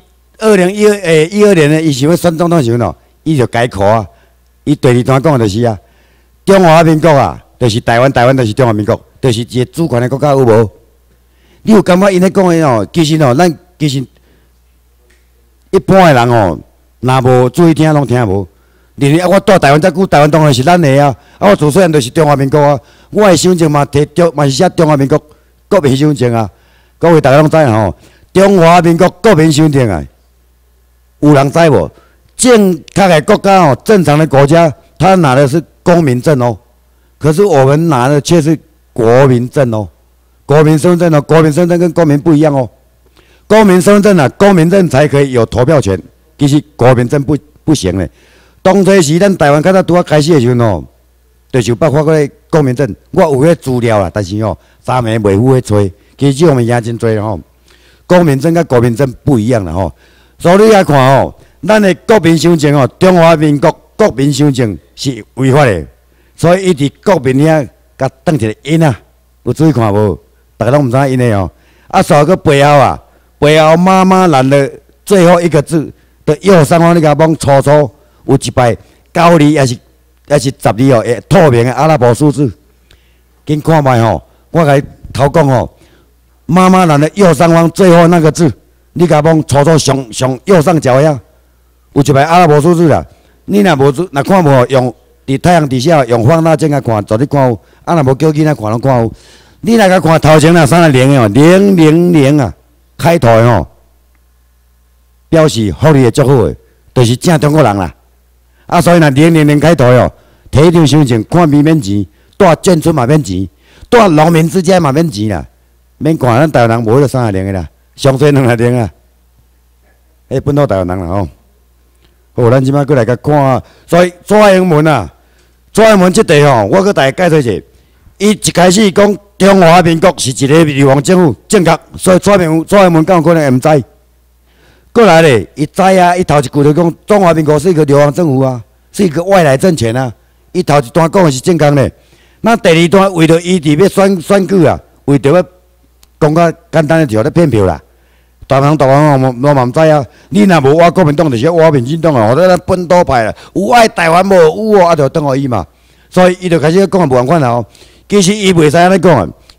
2012年呢，伊想要选总统的时阵哦，伊就改口啊。伊第2段讲的就是啊，中华民国啊，就是台湾，台湾就是中华民国，就是一个主权的国家，有无？你有感觉因咧讲的哦？其实哦，咱其实一般的人哦，若无注意听，拢听无。我住台湾遮久，台湾当然是咱的啊。我自细汉就是中华民国啊。我的身份证嘛嘛是写中华民国国民身份证啊。各位大家拢知影吼，中华民国国民身份证啊，有人知无？正确的国家哦，正常的国家，他拿的是公民证哦。可是我们拿的却是国民证哦，国民身份证哦，国民身份证跟公民不一样哦。公民身份证啊，公民证才可以有投票权，其实国民证不行嘞。当初时咱台湾较早拄开始的时阵哦，就是颁发个公民证，我有迄资料啦，但是哦，3年袂赴去找，其实这方面也真多啦吼。公民证跟国民证不一样啦吼，所以你来看吼，咱的国民身份证哦，中华民国国民身份证是违法的，所以伊伫国民遐甲当一个印啊，有注意看无？大家拢毋知影印的哦。所个背后啊，背后妈妈栏的最后一个字的右上方，你甲摸粗粗。有一排9字还是10字哦，透明的阿拉伯数字，紧看卖吼。我甲你头讲吼，妈妈栏的右上方最后那个字，你甲摸粗粗上右上角遐，有一排阿拉伯数字啦。你若看无用伫太阳底下用放大镜甲看，就你看有。若无叫囡仔看拢看有。你若甲看头前那3个0的哦，000啊，开头的吼，表示福利会足好的，就是正中国人啦。所以若000开头哦，摕一张身份证看病免钱，住眷村嘛免钱，住农民之家嘛免钱啦，免看咱台湾人无迄个3个0的啦，上侪2个0啊。本土台湾人啦吼。好，咱即摆过来甲看，所以蔡英文啊，蔡英文即题吼，我搁大家解释一下。伊一开始讲中华民国是一个流亡政府，正确，所以蔡英文敢有可能会毋知？过来咧，伊知啊，伊头一句就讲中华民国是一个流亡政府啊，是一个外来政权啊。伊头一段讲的是正确咧。那第2段为着伊伫要选举啊，为着要讲较简单的就咧骗票啦。大人我嘛毋知啊。你若无我国民党，就是我民进党啊，或者咱本土派啦，有爱台湾无有哦，就等互伊嘛。所以伊就开始讲无共款啦吼。其实伊袂使安尼讲啊，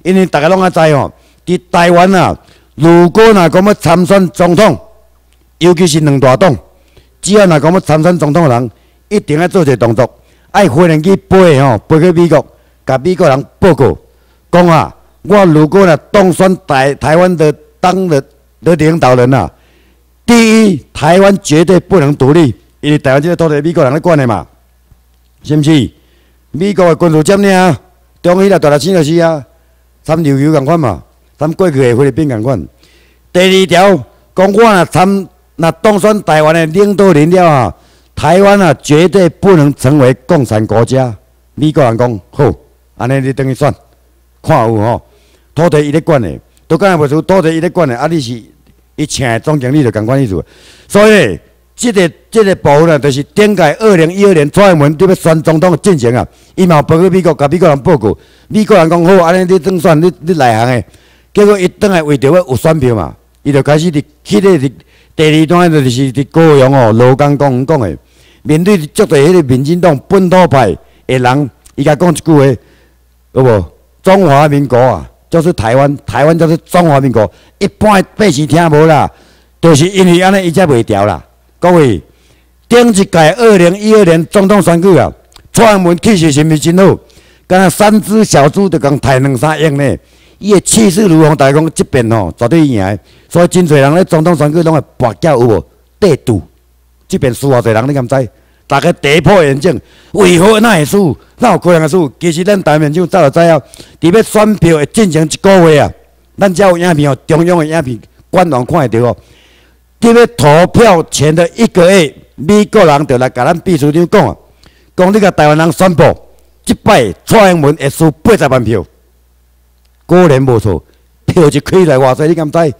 因为大家拢啊知吼，伫台湾啊，如果若讲要参选总统，尤其是两大党，只要若讲要参选总统的人，一定要做一个动作，爱飞人去飞吼，飞去美国，甲美国人报告，讲啊，我如果若当选台湾的当的领导人啊，第一，台湾绝对不能独立，因为台湾这个土地美国人咧管的嘛，是毋是？美国的军事占领啊，中迄个大陆生就是啊，参琉球共款嘛，参过去的菲律宾共款。第二条，讲我若当选台湾的领导人了啊，台湾啊绝对不能成为共产国家。美国人讲好，安尼你等于选，看有吼，土地伊咧管的，都敢若袂出土地伊咧管的，啊你是伊请的总经理就共款意思。所以呢，这个部分啊，就是顶届2012年蔡英文伫要选总统进程啊，伊嘛有报去美国，甲美国人报告，美国人讲好，安尼你当选，你内行的。结果伊倒来为着要有选票嘛，伊就开始去咧第二段就是伫高雄哦，罗岗公园讲的，面对足侪迄个民进党本土派的人，伊甲讲一句话，有无？中华民国啊，就是台湾，台湾就是中华民国。一般百姓听无啦，就是因为安尼伊才袂调啦。各位，顶一届2012年总统选举啊，蔡英文气势是毋是真好？敢若三只小猪就共抬2-3亿呢？伊的气势如虹，大家讲即边吼绝对赢的。所以真侪人咧总统选举拢会跋筊有无？地赌，即边输偌侪人你敢知？大家跌破眼镜，为何那会输？哪有可能会输？其实咱台面上早就知啊，伫要选票的进程1个月啊，咱才有影片哦，中央的影片官网看会到哦。伫要投票前的1个月，美国人就来甲咱秘书长讲啊，讲你甲台湾人宣布，即摆蔡英文会输80万票，果然无错，票一开来偌济，你敢知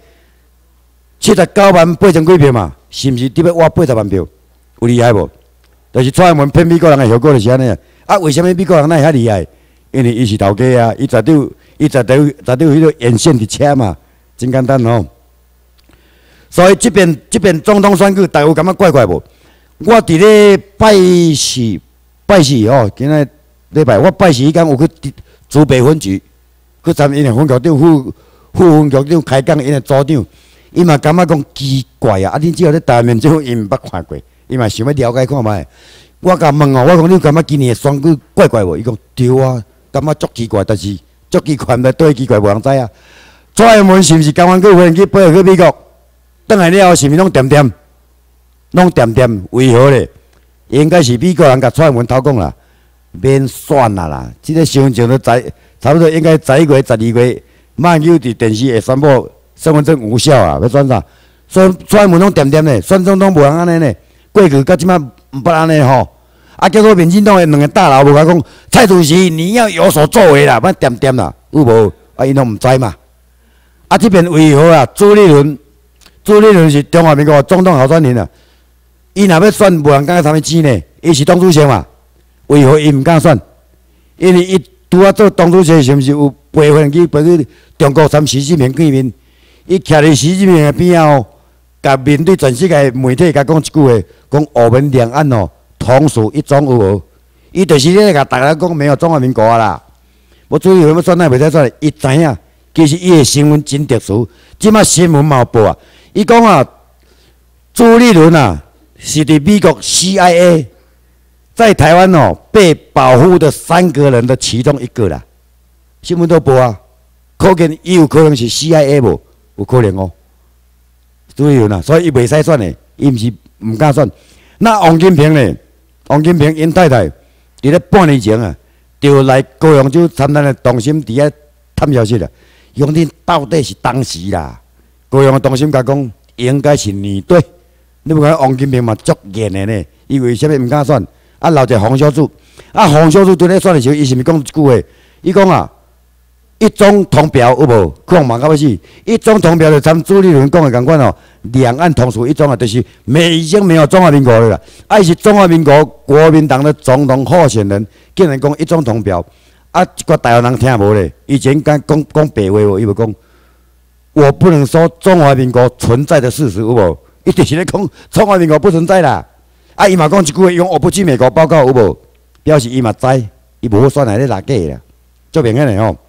？798000几票嘛，是毋是？伫要挖80万票，有厉害无？就是蔡英文骗美国人的效果就是安尼啊！啊，为什么美国人那会遐厉害？因为伊是头家啊，伊绝对迄个沿线伫车嘛，真简单哦。所以这边总统选举，大家有感觉怪怪无？我伫咧拜四哦，今仔礼拜我拜四迄天有去竹北分局去参因的分局长、副分局长开讲，因的组长，伊嘛感觉讲奇怪啊！啊，恁只要咧台面上伊毋捌看过。伊嘛想要了解看卖，我甲问哦，我讲你感觉今年的选举怪怪无？伊讲对啊，感觉足奇怪，但是足奇怪，毋知对奇怪无人知啊。蔡英文是毋是刚刚去飞去飞去美国？倒来了后是毋是拢点点？拢点点？为何咧？应该是美国人甲蔡英文偷讲啦，免选啦。即个身份证都差不多应该11月、12月，马英九伫电视会宣布身份证无效啊，要选啥？所以蔡英文拢点点咧，选总统无人安尼咧。过去到即摆毋捌安尼吼，啊，结果民进党的2个大佬无甲讲，蔡主席你要有所作为啦，莫点点啦，有无？啊，伊拢毋知嘛。啊，这边为何啊？朱立伦是中华民国总统候选人啊，伊若要选，无人敢啥物钱呢？伊是党主席嘛，为何伊毋敢选？因为伊拄啊做党主席，是毋是有飞回去中国参习近平见面？伊徛伫习近平的边仔哦。甲面对全世界媒体，甲讲一句话，讲澳门两岸哦，同属一中有无？伊就是咧甲大家讲没有中华民国啦。我注意有要选哪袂使选，伊知影，其实伊的新闻真特殊。即摆新闻嘛有报啊，伊讲啊，朱立伦啊是伫美国 CIA 在台湾哦被保护的3个人的其中1个啦。新闻都报啊，可见伊有可能是 CIA 无？有可能哦。朱立伦啊，所以伊袂使选的，伊毋是毋敢选。那王金平呢？王金平因太太伫咧半年前啊，就来高雄州参咱的中心伫遐探消息啦。伊讲恁到底是当时啦，高雄的中心甲讲应该是女队。你不讲王金平嘛足严的呢？伊为虾米毋敢选？啊，留一个洪秀柱。啊，洪秀柱伫咧选的时候，伊是毋是讲一句话？伊讲啊。一中同表有无？讲嘛到要死！一中同表就参朱立伦讲的共款哦，两岸同属一中啊，就是已经没有中华民国了啦。啊，是中华民国国民党的总统候选人，竟然讲一中同表，啊，一个台湾人听无咧。以前讲白话无，伊无讲，我不能说中华民国存在的事实有无？伊就是咧讲中华民国不存在啦。啊，伊嘛讲一句话，用我不去美国报告有无？表示伊嘛知，伊无选来咧拉假啦，足明显的吼。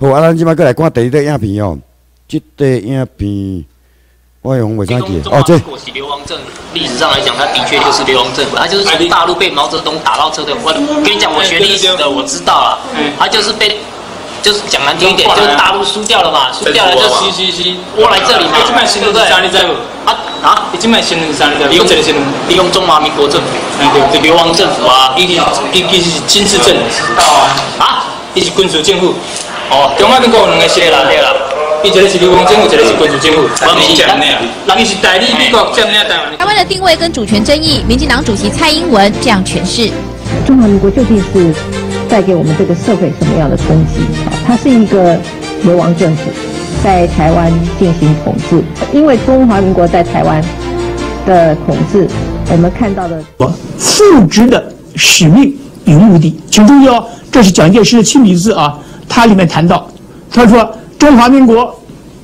好，咱即摆过来看第二个影片哦。这个影片，我用袂啥记。哦，这。 中华民国是流亡政府，历史上来讲，它的确就是流亡政府。它就是从大陆被毛泽东打到撤退。我跟你讲，我学历史的，我知道了。它就是被。就是讲难听一点，就是大陆输掉了嘛，输掉了就窝来这里嘛，对不对？你今摆先生啥？利用中华民国政府，对，流亡政府啊，伊是军事政府，伊是军事政府。哦，中华民国有两个系啦，对啦，伊一个是流亡政府，一个是军事政府。人是代理美国占领台湾。 台湾的定位跟主权争议，民进党主席蔡英文这样诠释： 中华民国究竟是带给我们这个社会什么样的冲击？它是一个流亡政府在台湾进行统治，因为中华民国在台湾的统治，我们看到的复职的使命与目的，请注意哦，这是蒋介石的亲笔字啊，他里面谈到，他说中华民国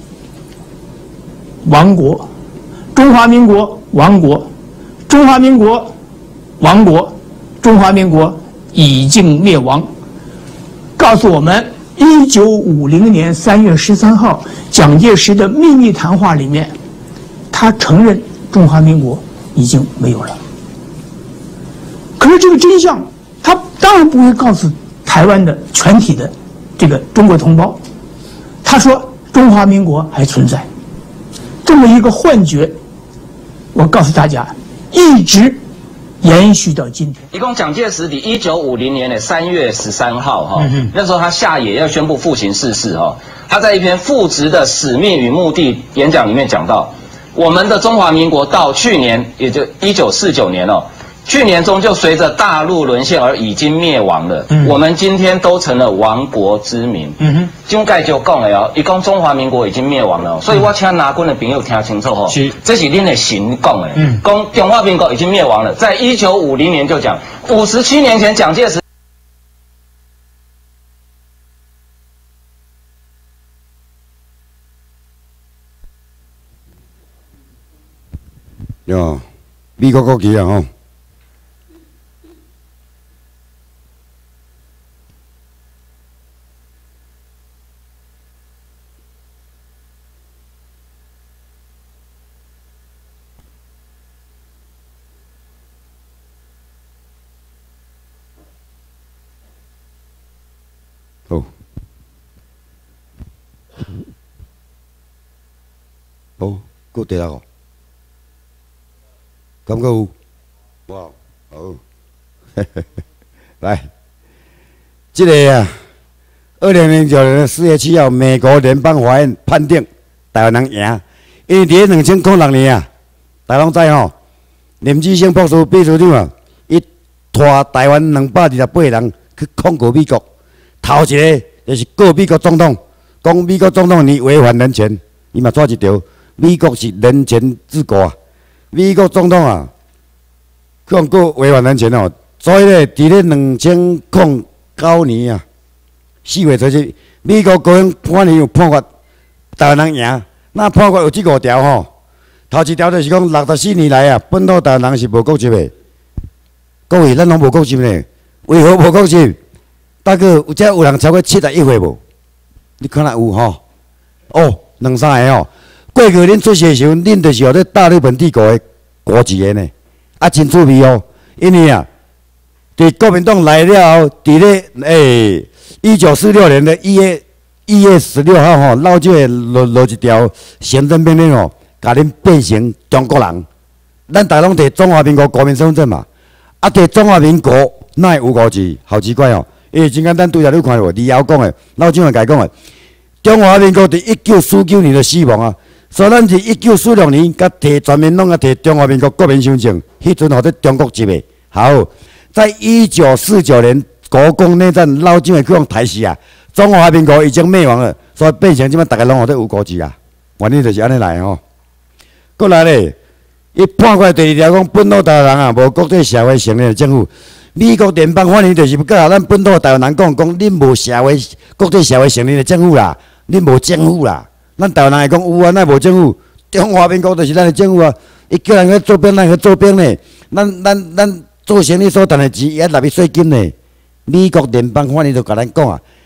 亡国，中华民国亡国，中华民国亡国，中华民国已经灭亡，告诉我们，1950年3月13号，蒋介石的秘密谈话里面，他承认中华民国已经没有了。可是这个真相，他当然不会告诉台湾的全体的这个中国同胞。他说中华民国还存在，这么一个幻觉，我告诉大家，一直延续到今天。 一共蒋介石在1950年的3月13号那时候他下野要宣布复行逝世他在一篇复职的使命与目的演讲里面讲到，我们的中华民国到去年，也就1949年去年中就随着大陆沦陷而已经灭亡了。我们今天都成了亡国之民。蒋介石就讲的一共中华民国已经灭亡了，所以我请拿军的朋友听清楚这是恁的神讲的，讲中华民国已经灭亡了，在1950年就讲，57年前蒋介石。 哟，美国国旗啊好，搁第六个，感觉有？哇，好，来，这个啊，2009年4月7号，美国联邦法院判定台湾人赢，因为伫2006年啊，大家拢知林志胜博士秘书长啊，伊拖台湾228个人去控告美国，头一个就是告美国总统，讲美国总统你违反人权，伊嘛抓一条。美国是人权之国啊！美国总统啊，讲过违反人权所以咧，伫咧2009年啊4月17日，美国高院判例有判决台湾人赢。那判决有这5条头一条就是讲64年来啊，本土台湾人是无国籍的。各位，咱拢无国籍呢，为何无国籍？大概有人超过71岁无？你可能有2、3个过去恁出世的时候，恁就是有咧大日本帝国的国籍的呢，真趣味因为啊，伫国民党来了后，伫咧1946年的1月16号老少的落一条行政命令甲恁变成中国人。咱大拢摕中华民国国民身份证嘛，摕中华民国哪会有5字？好奇怪因为真简单，拄则你看到李敖讲的，老蒋也甲伊讲的，中华民国伫1949年就死亡啊。所以，咱是1946年，甲摕全民拢摕中华民国国民身份证，迄阵互得中国籍的。好，在1949年国共内战，老蒋的去往台视啊，中华民国已经灭亡了，所以变成即摆大家拢互得有国籍啊。原因就是安尼来过来咧，伊判决第2条讲，本土台湾人啊，无国际社会承认的政府。美国联邦法院就是要甲咱本土台湾人讲，恁无国际社会承认的政府啦，恁无政府啦。咱台湾人会讲有啊，咱无政府，中华民国就是咱的政府啊。伊叫人去做兵，咱去做兵呢。咱做生意所赚的钱，也纳去税金呢。美国联邦法院就甲咱讲啊，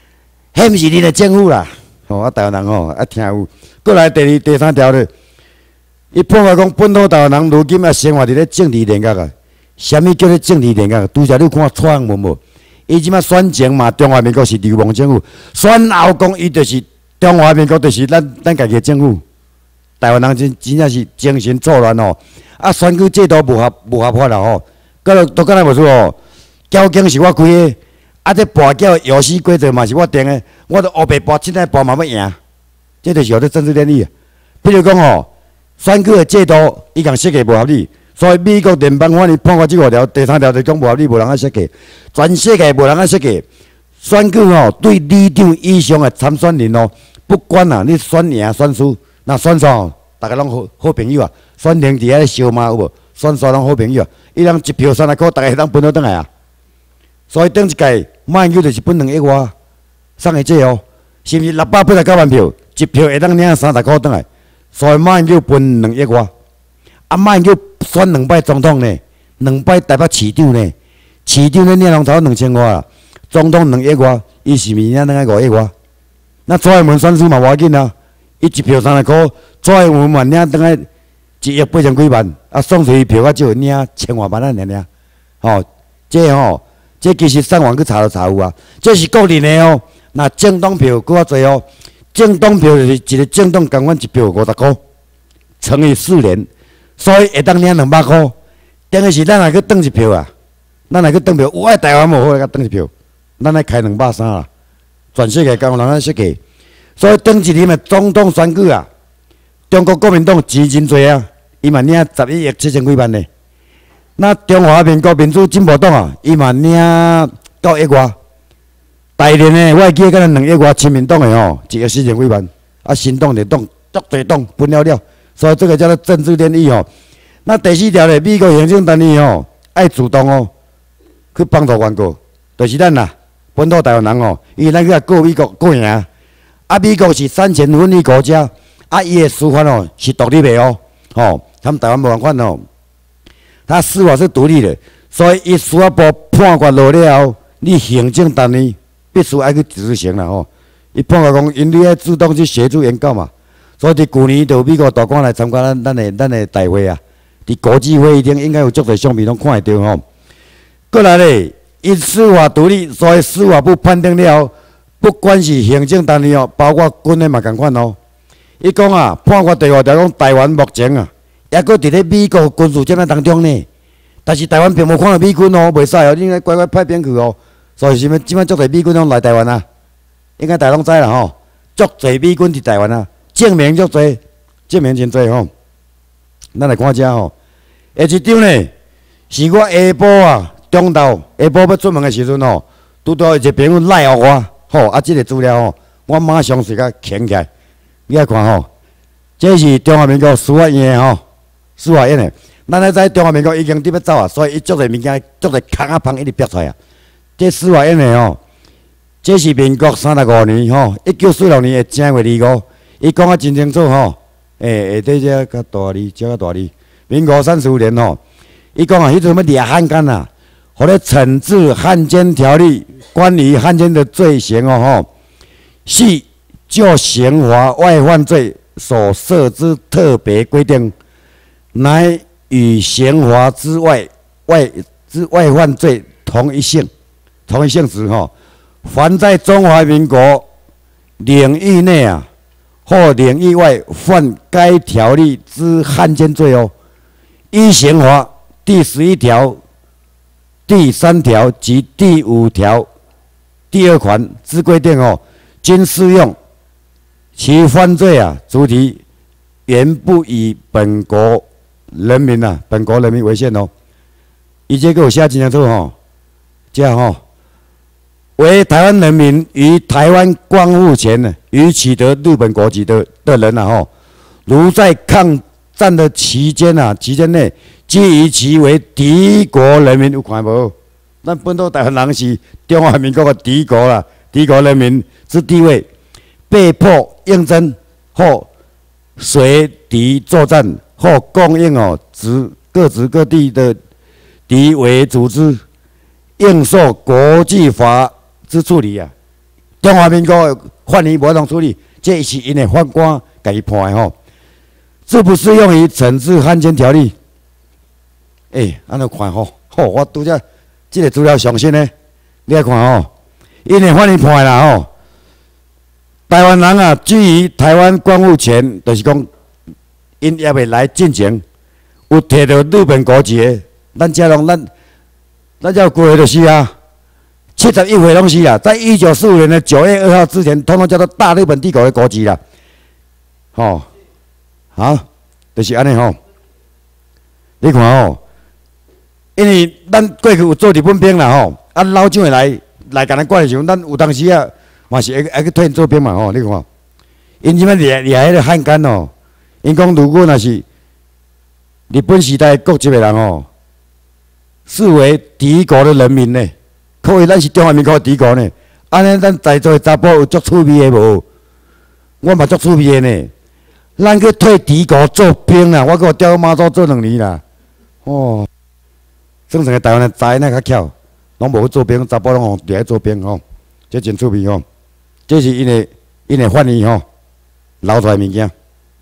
迄毋是恁的政府啦，吼，台湾人吼啊听有。过来第二、第三条咧，伊判决讲本土台湾人如今啊生活伫咧政治联合啊。啥物叫做政治联合？拄则你看蔡英文无？伊即摆选前嘛，中华民国是流氓政府；选后讲伊就是中华民国，就是咱家己的政府。台湾人真正是精神错乱哦！啊，选举制度无合法啦吼，都敢若无错哦。交警是我开的，啊，这跋筊游戏规则嘛是我定的，我都黑白跋，凊彩跋嘛要赢，这就是有咧政治联立。比如讲哦，选举的制度伊共设计无合理，所以美国联邦法院判决这5条，第3条就讲无合理，无人爱设计，全世界无人爱设计。选举哦，对里长以上的参选人哦，不管啊，你选赢选输。那选错哦，大家拢好朋友啊，选赢伫遐烧嘛有无？选错拢好朋友啊，伊人一票30块，大家当分好转来啊。所以顶一届马英九就是分2亿外，送的这哦，是毋是689万票，一票会当领30块转来？所以马英九分2亿外，啊马英九选2摆总统呢，2摆台北市长呢，市长咧领拢超2000外啦，总统2亿外，伊是毋是领5亿外？那蔡英文选输嘛无要紧啊。伊一票30块，蔡英文嘛领等来1亿8千几万，啊，宋楚瑜票较少，领1000外万啊，领。吼，这其实上网去查都查有啊，这是固定的哦。那政党票搁较侪哦，政党票就是一个政党共款1票50块，乘以4年，所以会当领200块。等于是咱来去转一票啊，咱来去转票，有爱台湾无好来转一票，咱来开230啦，全世界共有人来设计。所以顶一年的总统选举啊，中国国民党钱真多啊，伊嘛领11亿7千几万呢。那中华民国民主进步党啊，伊嘛领9亿外。台联的我记得敢若2亿外，亲民党的吼1亿4千几万。啊，新党就党足侪党分了了，所以这个叫做政治联谊吼。那第4条咧，美国行政单位吼爱主动哦去帮助原告，就是咱啦，本土台湾人哦，因为咱去告美国告赢。啊，美国是三权分立国家，啊，伊的司法哦是独立的哦，吼，他们台湾无共款哦，他司法是独立的，所以伊司法部判决落了后，你行政单位必须爱去执行啦吼。伊判决讲，因你爱主动去协助原告嘛，所以伫去年就美国大官来参加咱的大会啊，伫国际会议顶应该有足侪相片拢看会到吼。过来咧，因司法独立，所以司法部判定了后。不管是行政单位哦，包括军的嘛共款哦。伊讲啊，判决第5条讲，台湾目前啊，还阁伫咧美国军事战争当中呢。但是台湾并无看到美军哦，袂使哦，你应该乖乖派兵去哦。所以是物，即摆足侪美军拢来台湾啊，应该大家拢知啦吼。足侪美军伫台湾啊，证明足侪，证明真侪吼。咱来看遮吼，下一张呢，是我下晡啊，中昼下晡要出门的时阵吼，拄到一个朋友赖互我。好，啊，这个资料吼，我马上是甲捡起来，你来看吼，这是中华民国司法院的吼，司法院的。咱咧知中华民国已经伫要走啊，所以伊足侪物件，足侪空啊芳一直逼出来啊。这司法院的吼，这是民国35年吼，1946年的正月25，伊讲啊真清楚吼，下底这较大字，这较大字，民国35年吼，伊讲啊，迄阵要掠汉奸啊。或者惩治汉奸条例关于汉奸的罪行哦，系就刑罚外犯罪所设之特别规定，乃与刑罚之外犯罪同一性质吼。凡在中华民国领域内啊或领域外犯该条例之汉奸罪哦，依刑法第11条。第3条及第5条第2款之规定哦，均适用。其犯罪啊主体原不以本国人民为限哦。伊这个有写真清楚吼，这样吼，为台湾人民于台湾光复前呢，于取得日本国籍的人啊吼，如在抗战的期间内。即以其为敌国人民，有看无？咱本土台湾人是中华民国的敌国啦，敌国人民之地位，被迫应征或随敌作战，或供应各职各地的敌伪组织，应受国际法之处理啊。 中华民国犯意无当处理，这是因的法官家己判的吼，适不适用于惩治汉奸条例？安尼看吼，我拄则这个资料上新呢，你来看吼，因的法律判啦吼，台湾人啊，基于台湾关务权，就是讲，因也未来进前，有摕到日本国籍的，咱遮拢咱遮过就是啊。71回拢是啦，在1945年的9月2号之前，统统叫做大日本帝国的国籍啦。好，就是安尼吼。你看吼，因为咱过去有做日本兵啦吼，老蒋会来甲咱管的时候，咱有当时啊，嘛是会去替因做兵嘛吼。你看，因即摆掠迄个汉奸哦，因讲如果若是日本时代国籍的人哦，视为敌国的人民呢。可谓咱是中华民国敌国呢，安尼咱在座的查甫有足趣味的无？我嘛足趣味的呢。咱去替敌国做兵啦，我搁调马祖做2年啦。哦，正常的台湾人知那较巧，拢无去做兵，查甫拢掠去做兵吼，这真趣味吼。这是因的法律吼，留出来物件。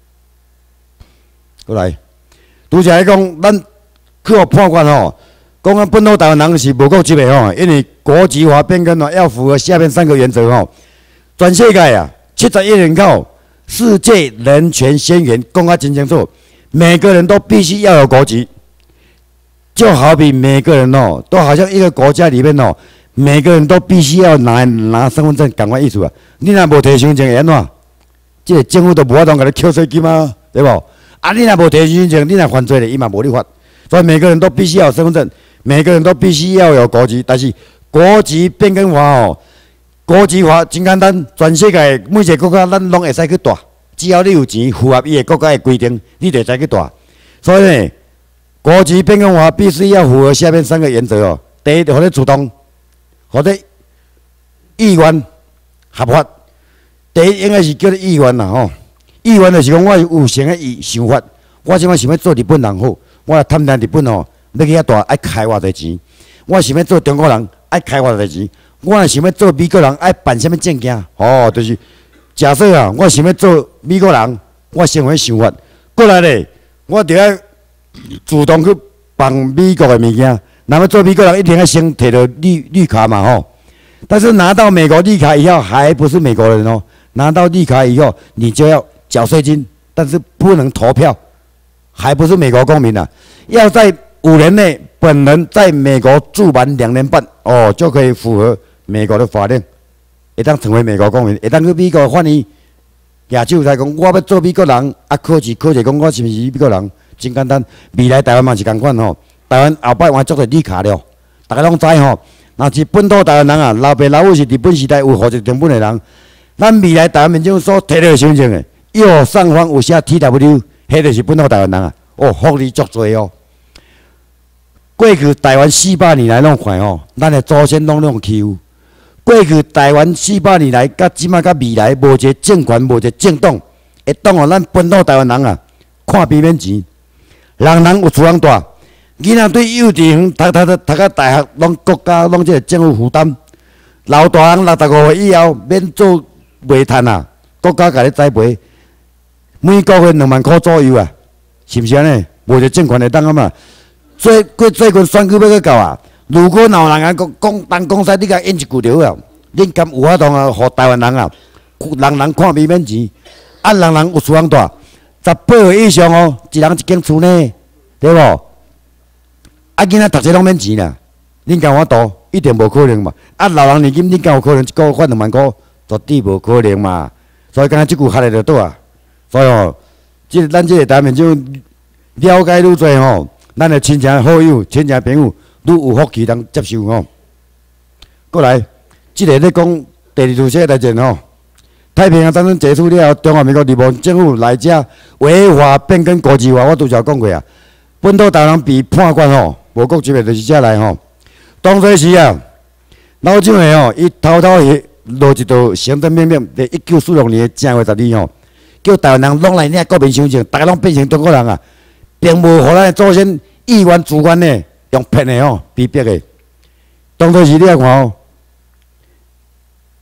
过来，拄则讲咱去互判官吼。讲啊，本土台湾人是无国籍的吼，因为国籍法变更要符合下面3个原则吼。全世界啊，71亿人口，世界人权宣言公开真清楚，每个人都必须要有国籍，就好比每个人哦，都好像一个国家里面哦，每个人都必须要拿身份证，赶快意思啊！你若无摕身份证会安怎？这个政府都无法通甲你扣税金啊，对无？啊，你若无摕身份证，你若犯罪咧，伊嘛无你法。所以每个人都必须要有身份证。每个人都必须要有国籍，但是国籍变更法哦，国籍法真简单，全世界每一个国家咱拢会使去带，只要你有钱，符合伊个国家的规定，你就会使去带。所以呢，国籍变更法必须要符合下面3个原则哦。第一，或者主动，或者意愿合法。第一应该是叫做意愿啦吼，意愿就是讲我有啥个想法，我即摆想要做日本人好，我来探听日本哦。要去遐大爱开偌济钱，我想要做中国人爱开偌济钱，我若想要做美国人爱办啥物证件，哦，就是假设啊，我想要做美国人，我先有想法，过来咧，我就要主动去办美国的物件。那么做美国人一定要先摕到绿卡嘛吼，但是拿到美国绿卡以后还不是美国人哦，拿到绿卡以后你就要缴税金，但是不能投票，还不是美国公民啊，要在5年内，本人在美国住满2年半，哦，就可以符合美国的法令，会当成为美国公民，会当去美国法院举手来讲，我要做美国人，啊，考试讲我是毋是美国人，真简单。未来台湾嘛是共款吼，台湾后摆换做绿卡了，大家拢知吼。若是本土台湾人啊，老爸老母是日本时代有户籍成本的人，咱未来台湾民众所摕到的身份证的，右上方有写 TW， 迄就是本土台湾人啊，哦，福利足多哦。过去台湾400年来拢看吼，咱的祖先拢欺负。过去台湾400年来，甲即马甲未来，无一个政权，无一个政党会当互咱本土台湾人啊，看边免钱。人有厝通住，囡仔对幼稚园读到大学，拢国家拢即个政府负担。老大人65岁以后免做煤炭啊，国家甲你栽培，每个月2万块左右啊，是毋是安尼？无一个政权会当啊嘛。最近选举要去到啊！如果有人讲东讲西，你甲演一句就好啊！恁敢有法通啊？互台湾人啊，人看未免钱，啊，人有厝通住，18岁以上哦，一人一间厝呢，对无？啊，囡仔读册拢免钱啦，恁敢有法度？一定无可能嘛！啊，老人年金恁敢有可能一个月发2万块？绝对无可能嘛！所以刚才即句下来就倒啊！所以哦，咱这个台面就了解愈多吼。咱的亲戚好友、亲戚朋友，愈有福气通接受吼。过来，即个咧讲第2次世界大战吼，太平洋战争结束了后，中华民国日本政府来遮违法变更国籍法，我拄则讲过啊。本土台湾人被判官吼，无国籍的就是遮来吼。当初时啊，老蒋的吼，伊偷落一道行政命令，在1946年正月12号，叫台湾人拢来领国民身份证，大家拢变成中国人啊，并无互咱的祖先。议员、主官呢，用骗的吼，逼迫的。当初时你来看吼，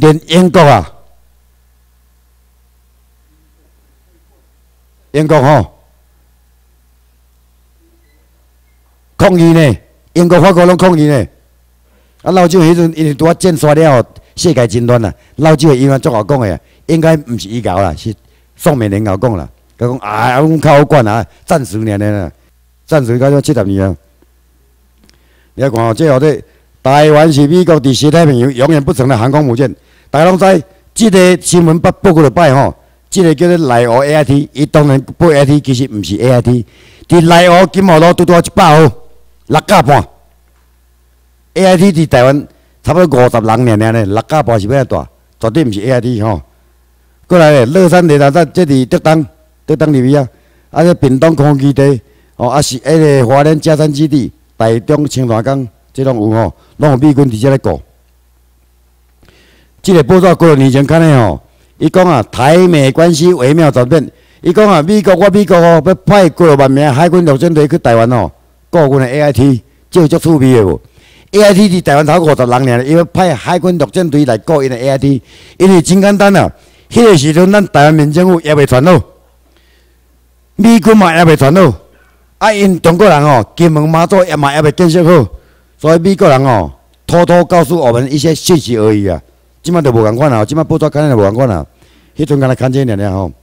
连英国啊，英国吼抗议呢，英国、法国拢抗议呢。啊，老蒋迄阵因为拄啊建刷了，世界真乱啊。老蒋的英文足好讲的啊，应该毋是伊搞啦，是宋美龄搞讲啦。佮讲啊，阮较好管啊，暂时年啦，暂时到咗70年啊。你看哦，这后头台湾是美国伫西太平洋永远不成的航空母舰。大家拢知，这个新闻报告了摆吼，这个叫做内湖 AIT， 伊当然报 AIT， 其实毋是 AIT， 伫内湖金华路拄拄100号6架半。AIT 伫台湾差不多50人尔呢，6架半是要大，绝对毋是 AIT 吼。过来咧，乐山雷达站这伫德东入去啊，啊这屏东空基地，哦啊是迄个花莲嘉山基地、台中青潭港，这拢有吼，拢有美军伫遮咧顾。这个报纸几多年前看的吼，伊讲啊，台美关系微妙转变。伊讲啊，美国哦要派几万名海军陆战队去台湾哦，顾阮的 AIT， 这有足趣味的无 ？AIT 伫台湾头50人尔，伊要派海军陆战队来顾因的 AIT， 因为真简单啊，迄个时阵咱台湾民政府也未传好，美军嘛也未传好，啊因中国人哦，金门马祖也未建设好，所以美国人哦，偷偷告诉我们一些信息而已啊。即摆就无共款啊，即摆报纸看就无共款啊。迄阵敢若看这尔吼。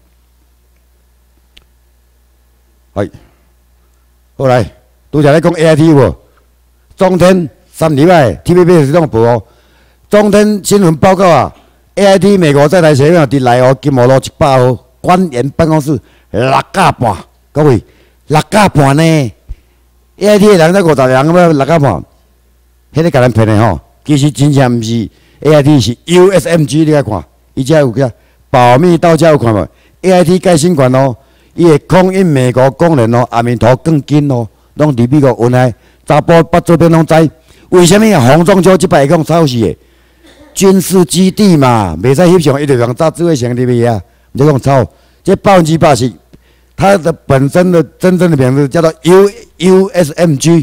係，后来拄则咧讲 AIT 无？中天3礼拜 TVB 是种报哦。中天新闻报告啊 ，AIT 美国在台学院伫内湖金华路100号官员办公室6架半，各位6架半呢 ？AIT 的人才50人，要6架半，迄个甲人骗的吼，其实真正毋是。AIT 是 USMG， 你来看，伊遮有个保密到遮有看无 ？AIT 盖新款哦，伊会空运美国工人哦，阿弥陀更紧哦，拢伫美国运来，查甫把这边拢知。为什么啊？洪仲秋即摆会讲抄袭的？军事基地嘛，袂使翕相，伊就用炸智慧型入去啊，毋是讲抄。这100%是它的本身的真正的名字叫做 USMG。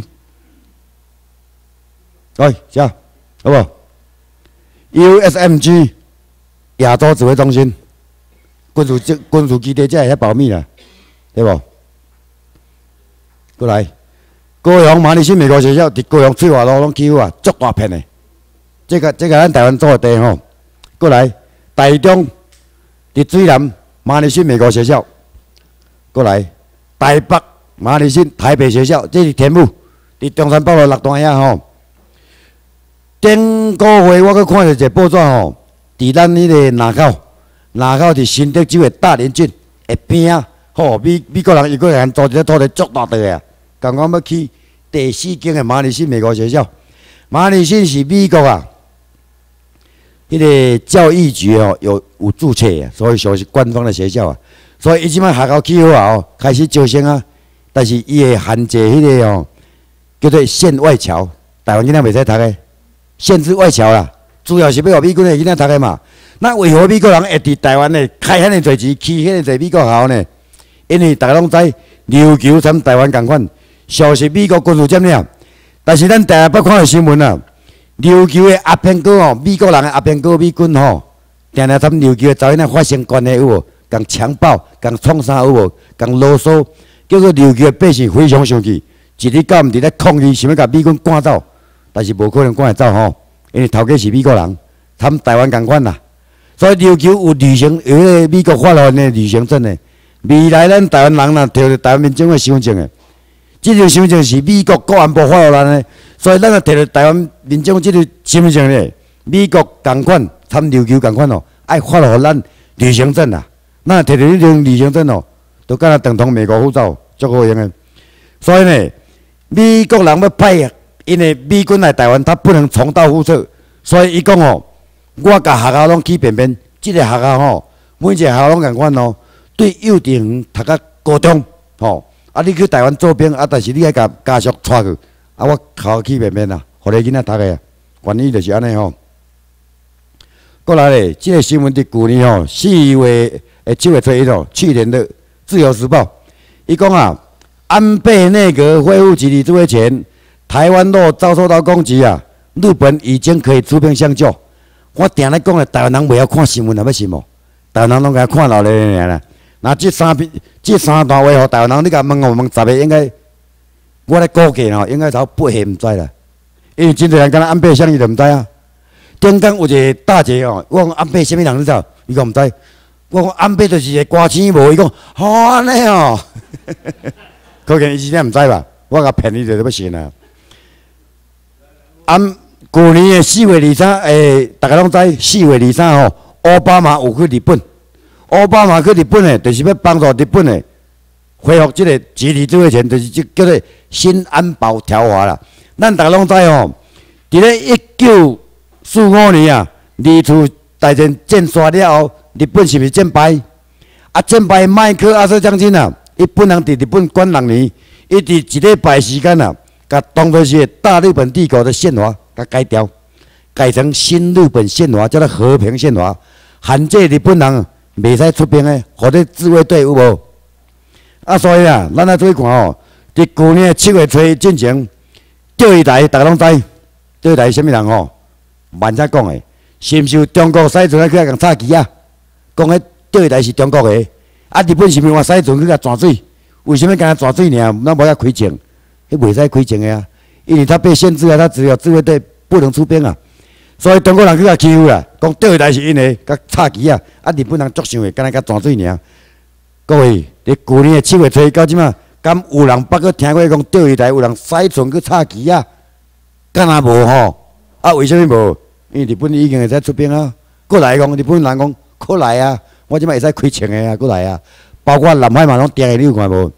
来，下好不好？USMG 亚洲指挥中心，军事基地才会遐保密啦，对无？过来，高雄马里逊美国学校伫高雄翠华路拢起好啊，足大片的。这个咱台湾做的地吼。过来，台中伫水南马里逊美国学校。过来，台北马里逊台北学校，这是天母，伫中山北路6段遐吼。顶个月我阁看到一个报纸吼，伫咱迄个南口伫新德州的大林郡下边啊，吼美国人伊个人做一个土地足大块啊，讲要去第4间的马里逊美国学校，马里逊是美国啊，迄个教育局哦有注册啊，所以属是官方的学校啊，所以伊即摆学校起好啊，开始招生啊，但是伊会限制迄个哦，叫做限外侨，台湾囡仔袂使读的。限制外侨啦，主要是要互美军的囡仔读的嘛。那为何美国人会伫台湾呢开遐尼侪钱，起遐尼侪美国学校呢？因为大家拢知琉球参台湾共款，属是美国军事占领。但是咱台湾捌看到新闻啊，琉球的阿片哥哦，美国人的阿片哥美军吼，定定参琉球的查囡仔发生关系有无？共强暴、共创啥有无？共啰嗦，叫做琉球的百姓非常生气，一日到晚伫咧抗议，想要甲美军赶走。但是无可能赶会走吼，因为头家是美国人，参台湾共款啦，所以琉球有旅行有迄个美国发落的旅行证的。未来咱台湾人若摕着台湾民众的身份证的，这张身份证是美国国安部发落咱的，所以咱若摕着台湾民众这张身份证咧，美国共款参琉球共款哦，爱发落咱旅行证啦。咱摕着这张旅行证哦，就敢若等同美国护照，足好用的。所以呢，美国人要派。因为美军来台湾，他不能重蹈覆辙，所以伊讲哦，我甲学校拢起便便，即个学校吼，每一个学校拢共款哦，对幼稚园读到高中吼，啊你去台湾做兵啊，但是你爱甲家属带去，啊我学校起便便啦，互你囡仔读个，原意就是安尼吼。过来咧，即个新闻伫去年吼4月7月初一号，去年的《自由时报》，伊讲啊，安倍内阁恢复集体自卫权。台湾若遭受到攻击啊，日本已经可以出兵相救。 我定咧讲咧，台湾人袂晓看新闻啊，要信无？台湾人拢甲看老咧尔啦。那这三段话互台湾人，你甲问10个应该，我咧估计吼，应该超8个毋知啦。因为真侪人敢若安倍啥伊就毋知啊。顶工有一个大姐哦，我讲安倍啥物人你知道？伊讲毋知。我讲安倍就是一个歌星无，伊讲好安尼哦。可见伊真正毋知吧？我甲骗伊就要信啦。去年的4月23，大家拢知4月23吼，奥巴马有去日本。奥巴马去日本呢，就是要帮助日本呢恢复这个集体自卫权，就是叫做新安保条约啦。咱大家拢知吼，伫咧1945年啊，二次大战战刷了后，日本是毋是战败？啊，战败麦克阿瑟将军啊，伊本人伫日本关6年，伊伫1礼拜时间啊，甲当作是大日本帝国的宪法。甲改掉，改成新日本宪法，叫做和平宪法，限制日本人袂使出兵诶，或者自卫队有无？啊，所以啊，咱来注意看哦，伫去年7月初进前，钓鱼台大家拢知，钓鱼台什么人吼？慢才讲诶，是毋是中国使船去甲插旗啊？讲迄钓鱼台是中国诶，啊，日本是毋是换使船去甲泉水？为什么干泉水尔？咱无遐开证，迄袂使开证诶啊！因为他被限制了，他只有自卫队不能出兵啊，所以中国人去甲欺负啦，讲钓鱼台是因的，甲插旗啊，啊日本人足想的，干那甲泉水尔。各位，伫去年的7月初到即马，敢有人捌去听过讲钓鱼台有人使船去插旗啊？敢若无吼？啊，为什么无？因为日本已经会使出兵啊。过来讲，日本人讲过来啊，我即马会使开枪的啊，过来啊，包括南海嘛拢定的，你有看无？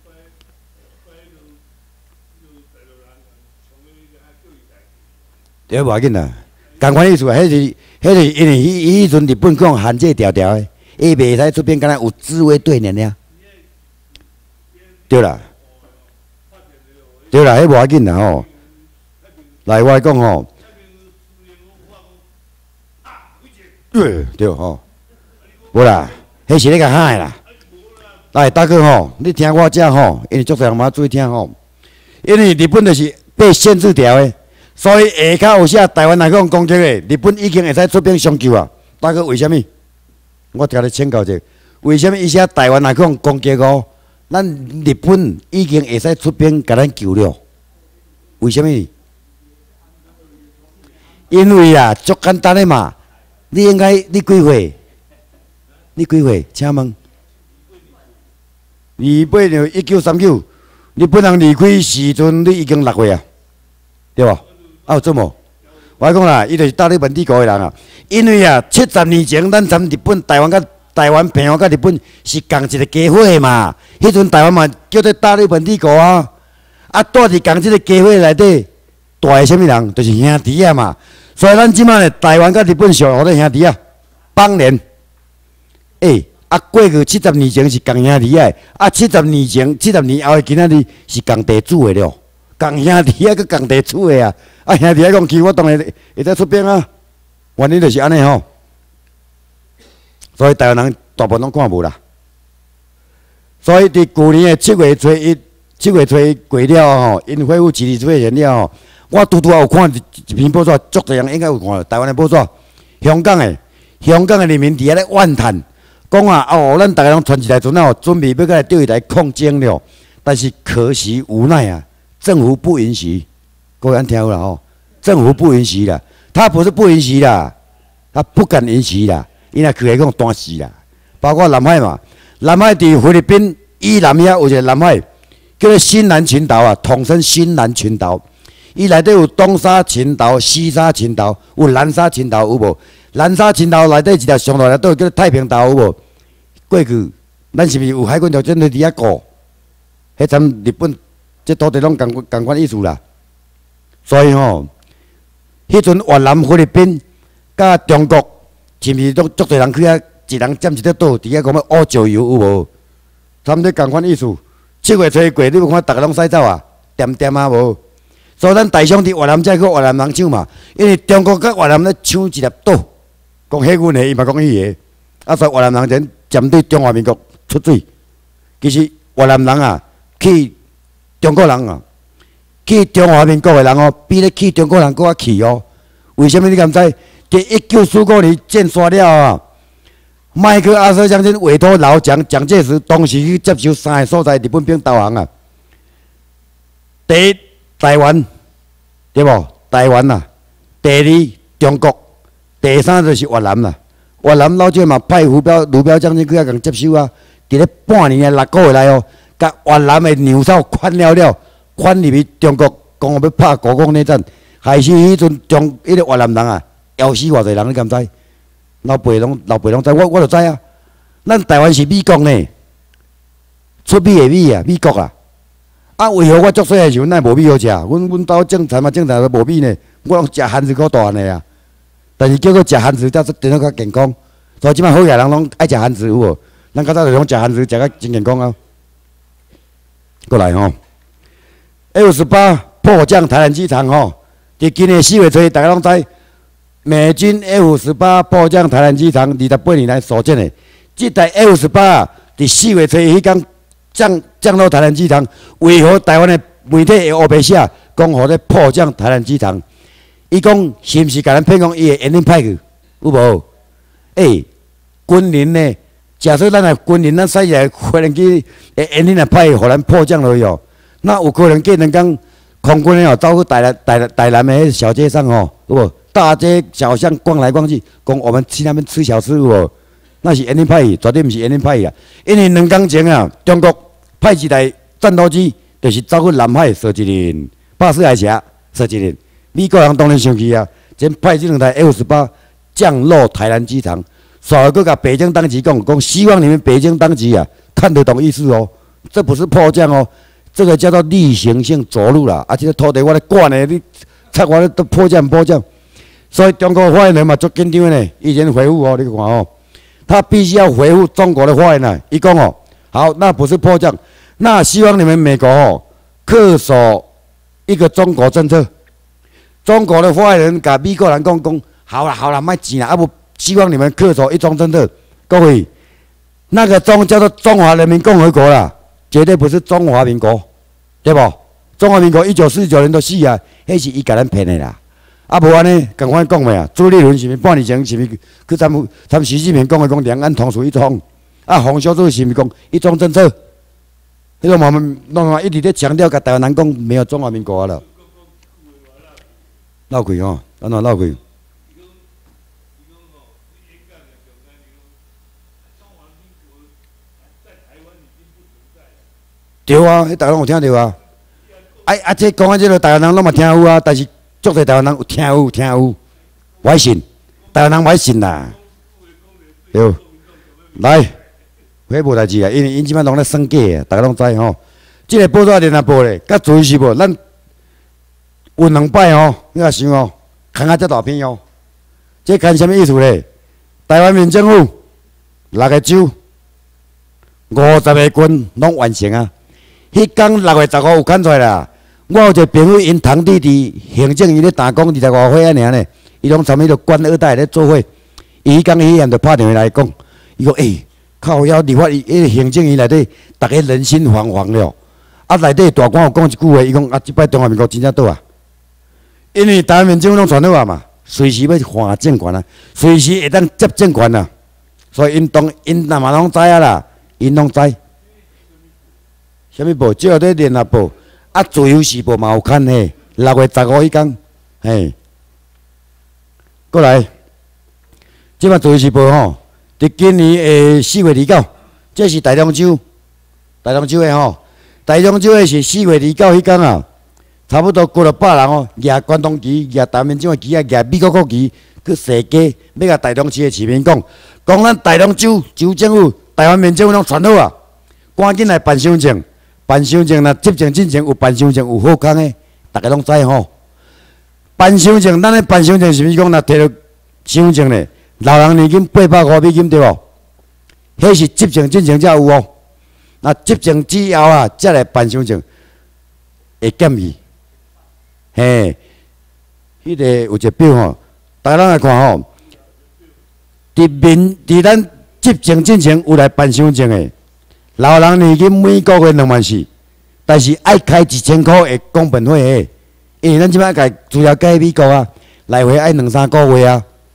对，无要紧啦，共款意思啊，迄是因为迄阵日本讲限制条条的，伊袂使出兵，敢若有自卫队尔。对啦，对啦，迄无要紧啦吼。来，我来讲吼，对吼，无啦，迄是咧甲喊的啦。来，大哥吼，你听我讲吼，因为足多人嘛注意听吼，因为日本就是被限制条的。所以下骹有写台湾来讲攻击的，日本已经会使出兵相救啊！大哥，为什么？我甲你请教者，为什么伊写台湾来讲攻击哦？咱日本已经会使出兵甲咱救了？为什么？因为啊，足简单的嘛。你应该你几岁？你几岁？请问？1939，日本人离开时阵，你已经6岁啊，对无？有做无？我讲啦，伊就是大日本帝国的人啊。因为啊，70年前咱参日本、台湾平壤甲日本是共一个家伙嘛。迄阵台湾嘛叫做大日本帝国啊。啊，住伫共即个家伙内底，大个什么人？就是兄弟啊嘛。所以咱即摆咧，台湾甲日本上好多兄弟啊，邦联。过去70年前是共兄弟啊，啊70年后的今仔日是共地主的了。共兄弟啊，佮共地主的啊，啊兄弟啊讲去，我当然会使出兵啊，原因就是安尼吼。所以台湾人大部分拢看无啦。所以伫去年的7月初过了吼，因恢复集体自卫权了吼，我拄有看一篇报纸，足多人应该有看，台湾的报纸，香港的人民伫遐咧怨叹，讲啊咱大家拢传一台船啊，准备要来钓鱼台抗争了，但是可惜无奈啊。政府不允许，各位听好了吼，政府不允许啦，他不是不允许啦，他不敢允许啦，伊若去来讲单死啦，包括南海嘛，南海伫菲律宾以南遐有一个南海，叫做新南群岛啊，统称新南群岛，伊内底有东沙群岛、西沙群岛，有南沙群岛有无？南沙群岛内底一条上大条岛叫做太平岛有无？过去咱是毋是有海军陆战队伫遐顾？迄阵日本。这土地拢共款意思啦，所以吼，迄阵越南、菲律宾甲中国，是毋是都足多人去遐，一人占一块岛，伫遐讲要乌石油有无？差不多共款意思。7月初过，你有看大家拢驶走啊，点啊无？所以咱大兄弟越南才去越南人抢嘛，因为中国甲越南咧抢一粒岛，讲迄阮的，伊嘛讲伊个，啊所以越南人then针对中华民国出水。其实越南人啊，去。中国人啊，去中华民国的人哦，比咧去中国人搁较气哦。为什么你敢知？ 在1945年建stra了啊，麦克阿瑟将军委托老蒋蒋介石同时去接受3个所在日本兵投降啊。第一，台湾，对无？台湾啦。第二，中国。第三就是越南啦。越南老姐嘛派卢彪将军去甲共接收啊。伫咧半年6个月内哦，甲越南的牛哨款了，款入去中国，讲要拍国共内战，害死迄阵迄个越南人啊，夭死偌济人，你敢知？老爸拢知，我就知啊。咱台湾是美国呢，出美的美啊，美国啊。啊，为何我足细个时阵咱无米好食？阮兜种菜嘛，种菜都无米呢。我拢食番薯够大呢啊。但是叫做食番薯，才真正较健康。所以即摆好野人拢爱食番薯有无？咱较早就拢食番薯，食较真健康啊。过来吼 ，F-18迫降台南机场吼，伫今年4月初，大家拢知，美军 F-18迫降台南机场28年来所见的，这台 F-18伫4月初迄天降落台南机场，为何台湾的媒体会黑白写，讲互咧迫降台南机场？伊讲是毋是甲咱骗讲伊会引领派去？有无？军人呢？假设咱的军人，咱使来飞行机会引领来派，互咱迫降落去哦。那有可能过两天，空军的哦走去台南的迄小街上哦，有无？大街小巷逛来逛去，讲我们去那边吃小吃有无？那是引领派去，绝对毋是引领派去啊！因为2天前啊，中国派一台战斗机，就是走去南海射一轮巴士海峡射一轮。美国人当然生气啊，先派这2台 F-18降落台南机场，稍后佫甲北京当局讲，希望你们北京当局啊看得懂意思哦，这不是迫降哦，这个叫做例行性着陆啦。啊，这个土地我咧管的，你拆我咧都迫降。所以中国发言人嘛足紧张呢，以前回复哦，你看哦，他必须要回复中国的发言人，伊讲哦，好，那不是迫降，那希望你们美国哦恪守一个中国政策。中国的发言人甲美国人讲，好啦，卖钱啦，啊不，希望你们恪守一中政策。各位，那个中叫做中华人民共和国啦，绝对不是中华民国，对不？中华民国1949年都死啊，迄是伊甲咱骗的啦。啊无安尼，共款讲的啊，朱立伦是毋是半年前是毋是去参习近平讲的讲两岸同属一中？啊，洪秀柱是毋是讲一中政策？迄个我们一直在强调，甲台湾人讲没有中华民国了。闹鬼哦，安怎闹鬼？对啊，迄大家拢有听到啊。这讲啊，这个台湾人拢嘛听有啊，但是足侪台湾人有听有，我爱信，台湾人我爱信啦。对，来，迄无代志啊，因为因即摆拢咧算计啊，大家拢知吼。即个报纸联合报咧，甲注意是无？咱有2摆哦，你若想哦，看啊遮大片哦，这看什么意思咧？台湾民政府6个州50个军拢完成啊！迄天6月15有看出来啦。我有一个朋友，因堂弟伫行政院咧打工，20外岁啊尔呢，伊拢参迄个官2代咧做伙。伊迄天迄阵就拍电话来讲，伊讲靠腰立法迄个行政院内底，逐个人心惶惶了。啊，内底大官有讲一句话，伊讲即摆中华民国真正倒啊！因为台湾民政府拢传落啊嘛，随时要换政权啊，随时会当接政权啊，所以因嘛拢知啊啦，因拢知。什么报？只有在联合报啊，自由时报嘛有看嘿。6月15迄天，嘿，过来，即摆自由时报吼，伫今年4月29，这是台中州的吼，台中州的是4月29迄天啊。差不多过了100人哦，举关东旗、举台湾民政的旗啊，举美国国旗去踅街，要甲台中市的市民讲咱台中州政府、台湾民政府拢传好啊，赶紧来办伤证，若执政进前有办伤证有好康的，大家拢知吼。办伤证，咱咧办伤证是毋是讲若摕到伤证咧，老人年金$850对无？迄是执政进前才有哦，那执政之后啊，才来办伤证，会减去。嘿，迄个有一个表吼，大家来看吼，伫咱执政进前有来办伤证的，老人年金每个月24000，但是爱开1000块的公平费的，因为咱即摆甲资料改美国啊，来回爱2-3个月啊，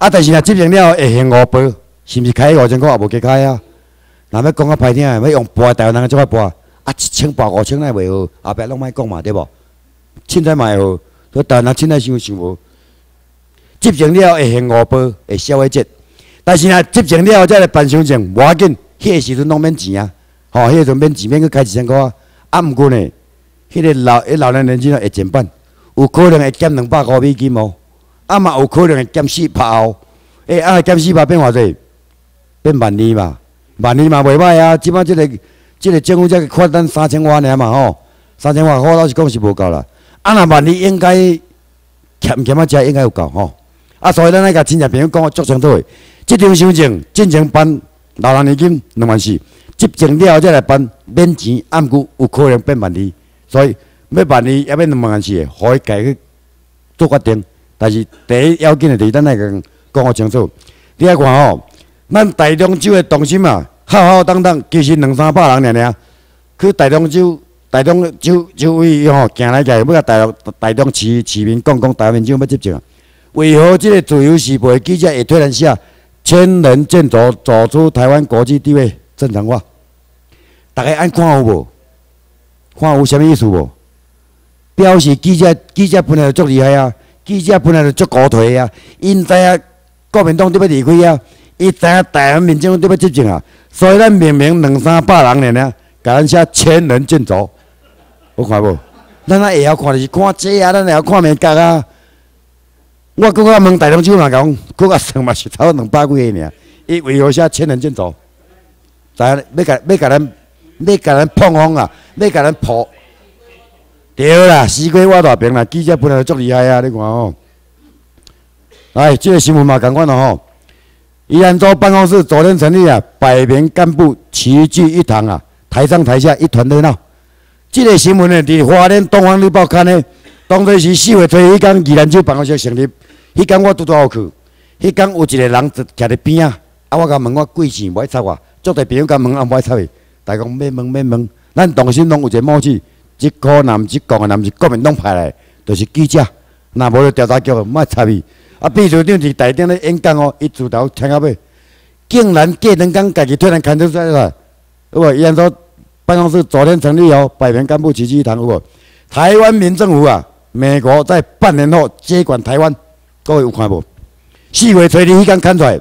啊，但是若执政了会行5倍，是毋是开5000块也无加开啊？若要讲较歹听的，要用拨台湾人即块拨，啊1000拨5000那袂好，后壁拢莫讲嘛，对无？凊彩嘛会好，所以台湾人凊彩想无。执政了会行5倍，会消费节，但是若执政了再来办伤证，无要紧，迄个时阵拢免钱啊，吼，迄个阵免钱，免去开1000块啊。啊，毋过呢，迄个老年人怎会减半？有可能会减$200哦，啊嘛有可能会减4%哦。啊减4%变偌济？变12000嘛，12000嘛袂歹啊。即摆即个政府才扩咱3000瓦尔嘛吼，3000瓦好老实讲是无够啦。啊，若12000应该欠啊，遮应该有够吼。啊，所以咱爱甲亲戚朋友讲足清楚的，即张伤证进前办老人年金24000，执政了后再来办免钱，啊，毋过有可能变12000，所以要12000也变24000的，互伊家去做决定。但是第一要紧的就是咱爱讲好清楚。你爱看吼，咱台中州的中心啊，浩浩荡荡，其实200-300人尔。去台中州委吼行来行去，要甲台中市民讲台湾民众要执政啊。为何这个自由时报记者会突然下千人建筑走出台湾国际地位正常化？大家按看有无？看有啥物意思无？表示记者本来就足厉害啊，记者本来就足高退啊，因知影国民党伫要离开啊，伊知影台湾民众伫要执政啊，所以咱明明200-300人尔，甲咱写千人建筑，有看无？咱会晓看就是看这啊，咱会晓看美角啊。我搁较问台中州嘛讲，搁较算嘛是差不多200几个尔。伊为何写千人建筑？知影要甲咱碰风啊，要甲咱破。对啦，西瓜挖大饼啦，记者本来就足厉害啊！你看吼，来，这个新闻嘛共款咯吼。宜兰州办公室昨天成立啊，100名干部齐聚一堂啊，台上台下一团热闹。这个新闻呢，伫花莲东方日报刊呢。当作是4月初迄天，宜兰州办公室成立。迄天我拄有去，迄天有一个人徛伫边啊，我甲问我贵姓，无爱插我，足侪朋友甲问，无爱插伊。大家讲免问，咱同心拢有一个默契，即科若毋是讲的，若毋是国民党派来，就是记者。若无就调查局，莫爱插伊。啊，秘书长伫台顶咧演讲哦，伊自头听到尾，竟然过2天，家己突然看出来了。有无？宜兰州办公室昨天成立哦，100名干部齐聚一堂，有无？台湾民政府啊！美国在半年后接管台湾，各位有看无？4月初2迄天看出来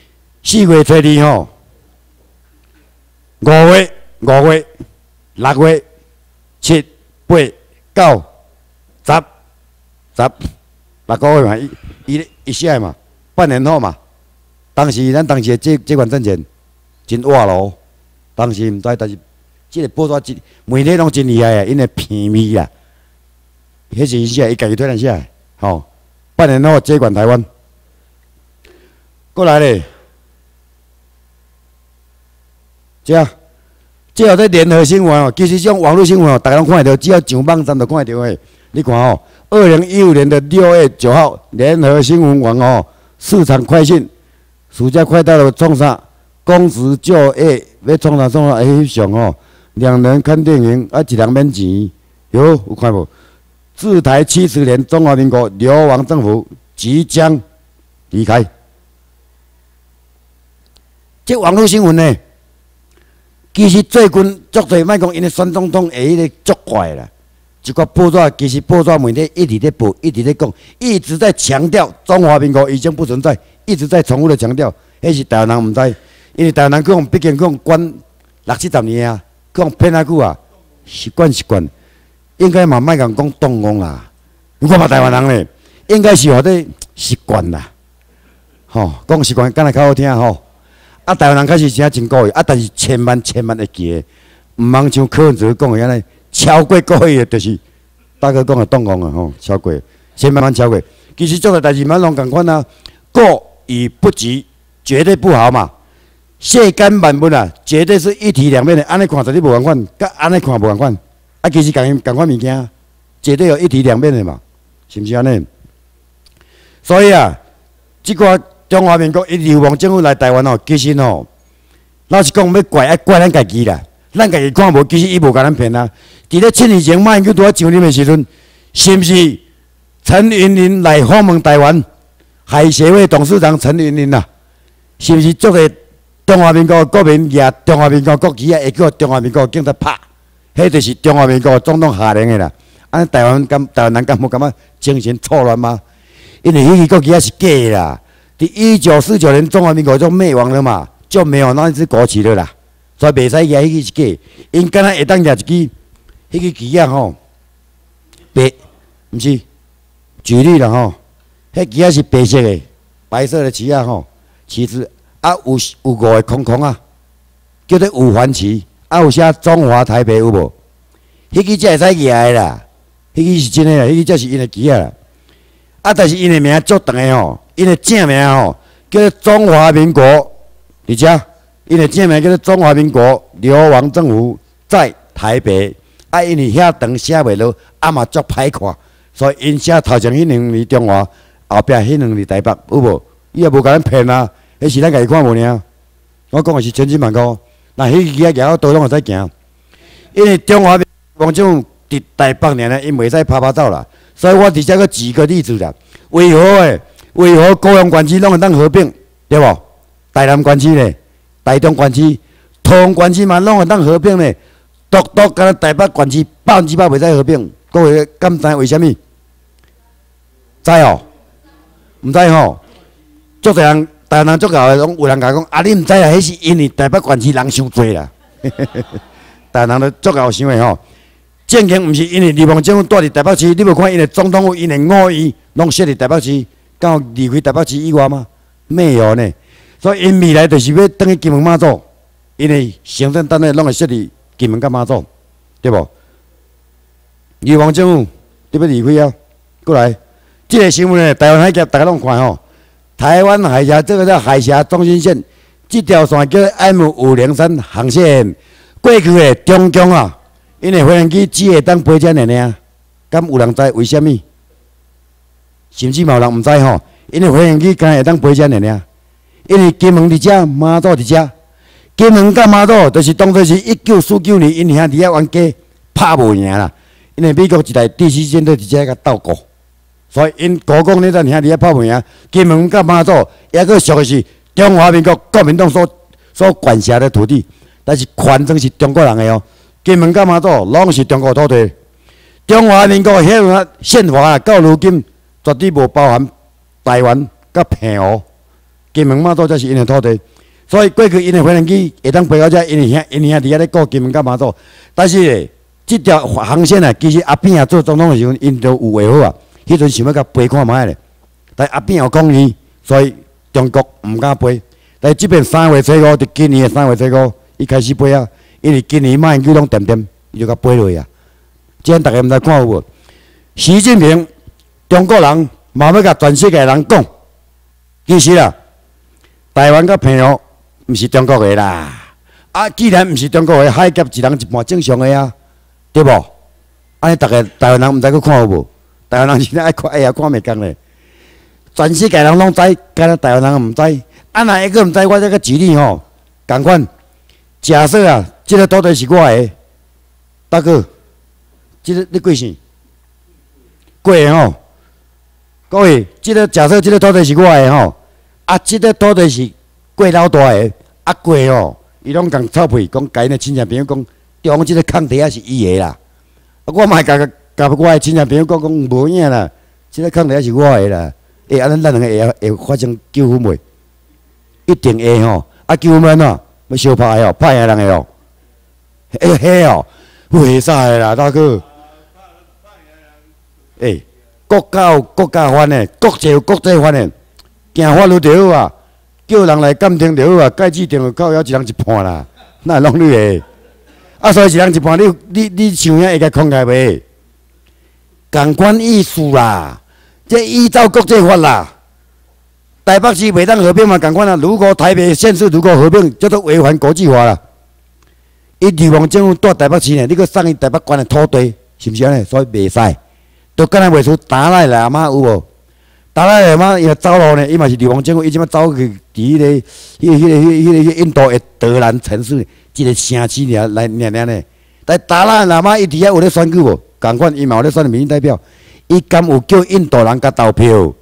，4月初2吼，5月、6月、7、8、9、10 6个月嘛，一下嘛，半年后嘛。咱当时的接管政权真活咯，当时毋知，但是这个报纸媒体拢真厉害啊，因为片面啊。迄是写，伊家己突然写，吼，半年后接管台湾。过来咧，这后在联合新闻哦，其实种网络新闻哦，大家拢看得到，只要上网站就看得到诶。你看哦，2015年6月9号，联合新闻网哦，市场快讯，暑假快到了，创啥？公职就业要创啥？翕相哦，2人看电影，啊，1人免钱，有看无？自台70年，中华民国流亡政府即将离开。这网络新闻呢，其实最近足侪，莫讲因为选总统下迄个足怪啦。一个报纸其实报纸媒体一直在报，一直在讲，一直在强调中华民国已经不存在，一直在重复的强调。迄是台湾人毋知，因为台湾人讲毕竟讲管60-70年啊，讲骗啊久啊，习惯。应该嘛莫讲动工啦，我嘛台湾人咧，应该是或者习惯啦，吼，讲习惯敢若较好听吼。啊，台湾人开始真故意，啊，但是千万会记的，毋通像柯文哲讲的安尼，超过故意的，就是大哥讲的动工啊吼，超过，先慢慢超过。其实做个代志嘛拢共款啊，过与不及绝对不好嘛。世间万物啊，绝对是一体两面的，安尼看绝对无共款，甲安尼看无共款。啊，其实共款物件，绝对有一体两面的嘛，是毋是安尼？所以啊，即个中华民国一流亡政府来台湾哦，其实哦，老实讲要怪咱家己啦，咱家己看无，其实伊无甲咱骗啊。伫咧7年前马英九拄啊上任的时阵，是毋是陈云林来访问台湾？ 海协会董事长陈云林呐，是不是做个中华民国国民举中华民国国旗啊，会叫中华民国警察拍？迄就是中华民国总统下令的啦。安台湾人敢无感觉精神错乱吗？因为迄支国旗啊是假的啦。伫1949年中华民国就灭亡了嘛，就没有那一支国旗了啦。所以袂使举迄支是假。因敢若会当举一支，迄支旗啊吼，白，毋是，举例啦吼，迄旗啊是白色的，白色的旗啊吼，旗帜啊有5个空空啊，叫做五环旗，啊有写中华台北有无？迄支才会使举的啦。迄支是真诶啦，迄支才是因诶旗啊啦。啊，但是因诶名足长诶吼，因诶正名吼叫做中华民国，而且因诶正名叫做中华民国流亡政府在台北。啊，因为遐长写袂落，啊嘛足歹看，所以因写头前迄2字中华，后壁迄2字台北，有无？伊也无甲咱骗啊，迄是咱家己看无尔。我讲诶是千真万确，那迄支旗啊，倒拢会使行，因为中华民国政府伫台北呢，因袂使拍走啦。所以我伫遮个举个例子啦，为何高雄县区拢会当合并，对无？台南县区呢，台中县区、桃园县区嘛拢会当合并呢，独敢若台北县区100%袂使合并。各位敢知为虾米？知哦？毋知吼？足侪人，台南足够的，拢有人甲讲，啊，你毋知啦，迄是因为台北县区人伤多啦。台南都足够想的吼。正经毋是因为地方政府住伫台北市，你无看因的总统府、因的5院拢设伫台北市，敢有离开台北市以外吗？没有呢。所以因未来就是要转去金门马祖，因为行政单位拢会设伫金门甲马祖，对无？地方政府你要离开啊？过来，这个新闻呢，台湾海峡大家拢看吼。台湾海峡这个叫海峡中心线，这条线叫 M503航线，过去的中共啊。因为飞行机只会当飞遮尔尔，敢有人知为虾米？甚至嘛有人毋知吼。因为飞行机敢会当飞遮尔尔，因为金门伫遮，马祖伫遮，金门甲马祖就是当作是1949年因兄弟啊冤家拍无赢啦。因为美国一台第4舰队伫遮甲斗过，所以因国共那阵兄弟啊拍无赢，金门甲马祖抑个属的是中华民国国民党所管辖的土地，但是权证是中国人的哦。金门甲马祖拢是中国土地，中华民国宪法到如今绝对无包含台湾甲澎湖，金门马祖才是因的土地。所以过去因的飞行机会当飞到遮，因兄弟咧顾金门甲马祖。但是咧，这条航线啊，其实阿扁啊做总统的时候，因都有画好啊。迄阵想要甲飞看卖咧，但阿扁有抗议，所以中国毋敢飞。但即便3月初5，伫今年的3月初5，伊开始飞啊。因为今年马英九拢点，伊就甲飞落去啊。即大家毋知看有无？习近平中国人嘛要甲全世界人讲，其实啊，台湾甲澎湖毋是中国的啦。啊，既然毋是中国的，海峡一人一半正常的啊，对无？安尼大家台湾人毋知去看有无？台湾人现在爱看，也看袂共咧。全世界人拢知，敢若台湾人毋知。啊，若一个毋知，我再个举例吼，共款。假设啊，这个土地是我的，大哥，这个你贵姓？贵的吼。各位，这个假设这个土地是我的吼，啊，这个土地是贵老大的，啊贵哦，伊拢共臭屁，讲甲因的亲戚朋友讲，中这个空地啊是伊的啦。啊，我嘛甲我的亲戚朋友讲无影啦，这个空地啊是我的啦。安尼咱两个会发生纠纷袂？一定会吼。啊，纠纷啊！要相拍的哦，拍赢人的哦，嘿哦，袂使的啦，大哥。国家有国家法呢，国际有国际法呢，行法律就好啊，叫人来监听就好啊，盖指定就靠了一人一判啦，哪会弄你的？啊，所以一人一判，你想遐会甲空开袂？共款意思啦，这依照国际法啦。台北市袂当合并嘛，共款啊！如果台北县市如果合并，叫做违反国际法啦。伊地方政府住台北市呢，你搁送伊台北县的土地，是毋是安尼？所以袂使。都敢若袂出达赖喇嘛有无？达赖喇嘛伊走路呢，伊嘛是地方政府，伊即摆走去伫迄个印度的德兰城市一个城市来呢。但达赖喇嘛伊伫遐有咧选举无？共款伊嘛有咧选民意代表，伊敢有叫印度人甲投票？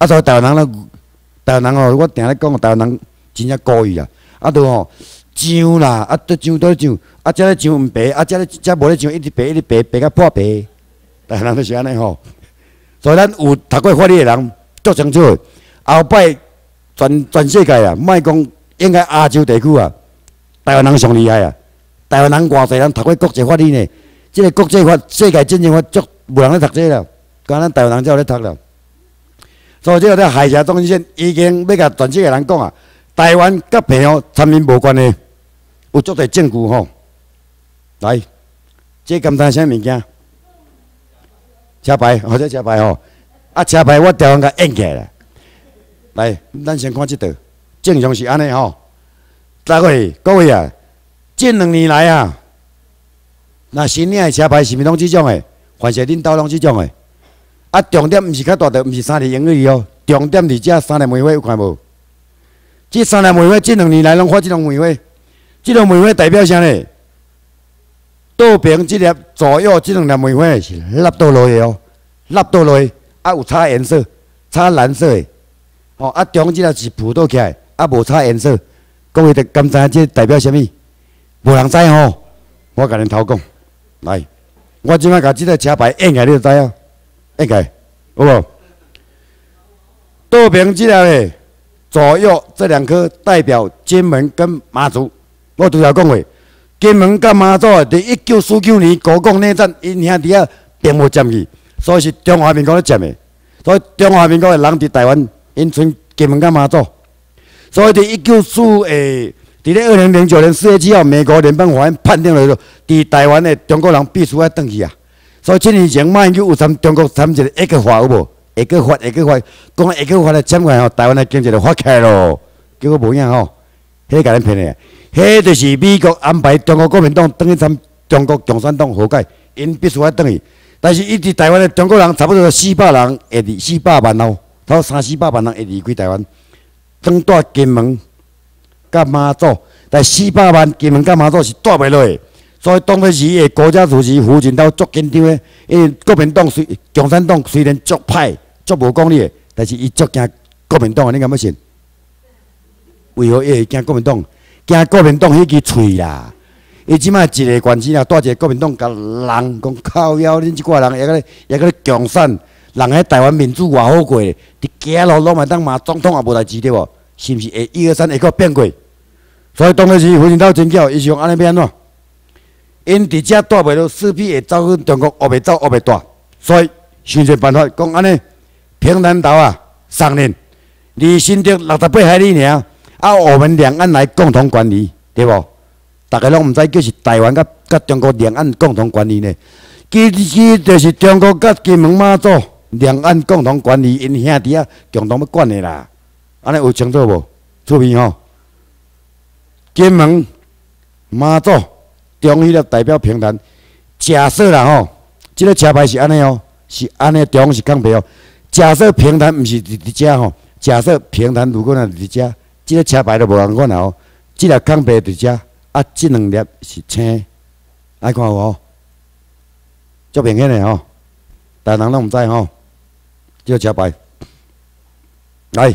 所以台湾人吼，我定咧讲，台湾人真正故意啊，都吼上啦，都上倒上，遮咧上毋白，遮无咧上，一直白甲破白，台湾人都是安尼吼。所以咱有读过法律的人足清楚，后摆全世界啊，莫讲应该亚洲地区啊，台湾人上厉害啊！台湾人偌济人读过国际法律呢？即个国际法、世界战争法足无人咧读这啦，敢咱台湾人才有咧读啦。所以这个海峡中心线已经要甲全世界人讲啊，台湾甲平壤参与无关的，有足侪证据吼。来，这敢知啥物件？车牌，或者车牌吼，车牌我台湾甲印起来。来，咱先看即道，正常是安尼吼。各位啊，近2年来啊，那新领的车牌是毋是拢即种的？凡是恁兜拢即种的。重点毋是较大的，毋是3粒英语哦，重点伫遮3粒梅花有看无？即3粒梅花近2年来拢发即种梅花，即种梅花代表啥呢？倒边即粒左右即2粒梅花是落倒落的哦，落倒落的，有差颜色，差蓝色的，中即粒是浮倒起来，无差颜色。各位敢知这代表啥物？无人知吼，我甲恁头讲，来，我即摆甲即个车牌印起来，你就知啊。印起来，有无？倒边即粒嘞，左右这2颗代表金门跟马祖。我拄则讲过，金门甲马祖伫1949年国共内战，因兄弟并无占去，所以是中华民国咧占的。所以中华民国的人伫台湾，因剩金门甲马祖。所以伫伫咧2009年4月7号，美国联邦法院判定了说，伫台湾的中国人必须要回去啊。所以7年前，马英九有中国参一个一个法有无？一个法，讲一个法来签过来吼，台湾的经济就发起来咯。结果无影吼，迄甲恁骗的，迄就是美国安排中国国民党等去参中国共产党和解，因必须要等去。但是伊伫台湾的中国人差不多400人会400万哦，差不多300-400万人会离开台湾，等带金门甲马祖，但400万金门甲马祖是带袂落的。所以当时的国家主席胡锦涛足紧张的，因为国民党共产党虽然足歹、足无功利的，但是伊足惊国民党的，你敢要信？为何伊会惊国民党？惊国民党迄支喙啦！伊即摆一个官司啦，带一个国民党甲人讲靠腰，恁即挂人也个共产，人喺台湾民主偌好过，伫街路拢嘛当骂总统也无代志对无？是毋是会1、2、3会阁变过？所以当时胡锦涛真巧，伊是用安尼变怎？因伫遮带袂落，势必会走去中国，学袂走，学袂大，所以想尽办法讲安尼，平潭岛啊，上任离新竹68海里尔，我们两岸来共同管理，对无？大家拢毋知叫是台湾甲中国两岸共同管理呢？其就是中国甲金门马祖两岸共同管理，因兄弟共同要管的啦。安尼有清楚无？出面吼，金门、马祖。中迄个代表平潭，假设啦吼，即个车牌是安尼哦，是安尼，中是港牌哦。假设平潭毋是伫遮吼，假设平潭如果若伫遮，即个车牌都无共款啦哦。即个港牌伫遮，即2粒是青，爱看有无？足明显的吼，大人拢毋知吼，即个车牌。来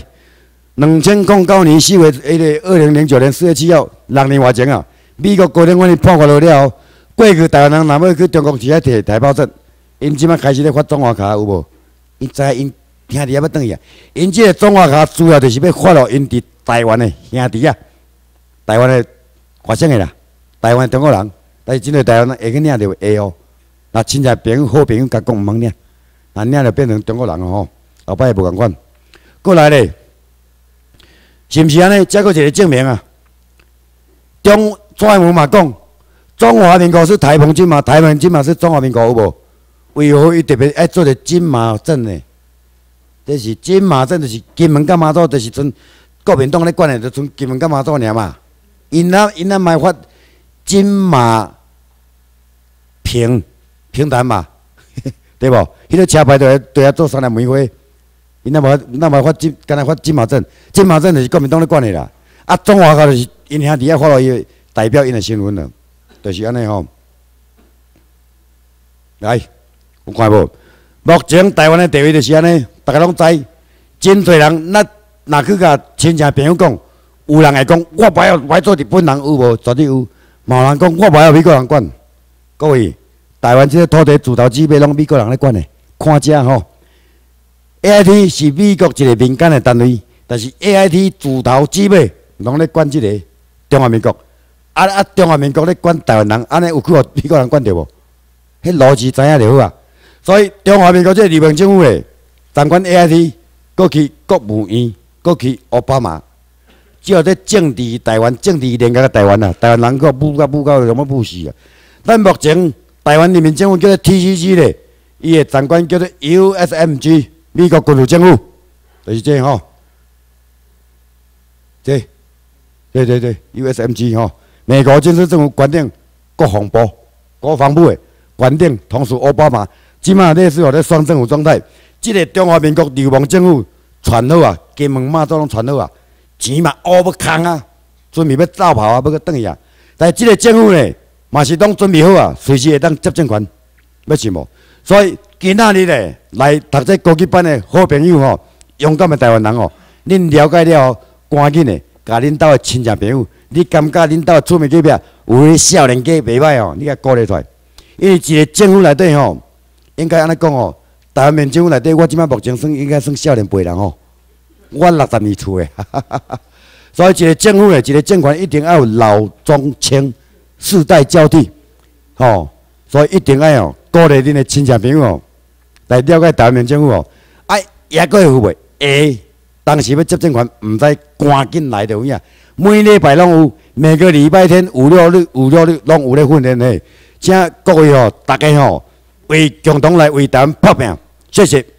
，2009年4月2009年4月7号，6年外前啊。美国高等法院判决落了后，过去台湾人若要去中国，只爱摕台胞证，因即摆开始咧发中华卡有无？因知因兄弟要转去啊，因即个中华卡主要就是要发落因伫台湾的兄弟啊，台湾的外省的啦，台湾的中国人，但是真侪台湾人会去领着会哦。那亲戚朋友、好朋友甲讲毋通领，那领就变成中国人哦。后摆无共款。过来咧，是毋是安尼？再个一个证明啊，蔡英文嘛讲，中华民国是台澎金马，台澎金马是中华民国有无？为何伊特别爱做个金马镇呢？这是金马镇，就是金门甲马祖，就是从国民党咧管的，就从金门甲马祖尔嘛。因那卖发金马平潭嘛，对无？迄个车牌就要做3粒梅花。因那无发敢若发金马镇，金马镇就是国民党咧管的啦。中华卡就是因兄弟发落伊。代表因的新闻了，就是安尼吼。来，有看无？目前台湾的地位就是安尼，大家拢知。 真侪人，若去甲亲戚朋友讲，有人会讲，我不要做日本人，有无？绝对有。嘛有人讲，我不要美国人管。各位，台湾这个土地主导机构拢美国人咧管的，看遮吼。AIT 是美国一个民间的单位，但是 AIT 主导机构拢咧管这个中华民国。中华民国咧管台湾人，安尼有去互美国人管着无？迄逻辑知影就好啊。所以中华民国这个日本政府咧，掌管 AIT， 过去国务院，过去奥巴马，只有在政治台湾、政治连个台湾啊，台湾人个母到什么母死啊！咱目前台湾人民政府叫做 TCC 咧，伊的长官叫做 USMG， 美国军事政府，就是这吼。对 USMG 吼，美国军事政府关定国防部、国防部的关定，同时奥巴马。即马类似咧双政府状态，即个中华民国流亡政府传好啊，金门马祖拢传好啊，钱嘛乌要空啊，准备要走跑啊，要去转去啊。但即个政府呢，嘛是拢准备好啊，随时会当接政权，要信无？所以今仔日呢，来读这高级班的好朋友吼，勇敢的台湾人吼，恁了解了后，赶紧的，甲恁兜的亲戚朋友，你感觉恁兜出面隔壁有迄少年家袂歹吼，你甲鼓励出来，因为一个政府内底吼。应该安尼讲哦，台湾民政府内底，我即摆目前算应该算少年辈人哦。我62出的，所以一个政府的一个政权一定要有老中青世代交替，吼，所以一定要哦鼓励恁的亲戚朋友哦来了解台湾民政府哦，也个有袂？会，当时要接政权，唔使赶紧来就有影，每礼拜拢有，每个礼拜天5、6日拢有咧训练的，请各位哦，大家吼。为共同来为台湾搏命，谢谢。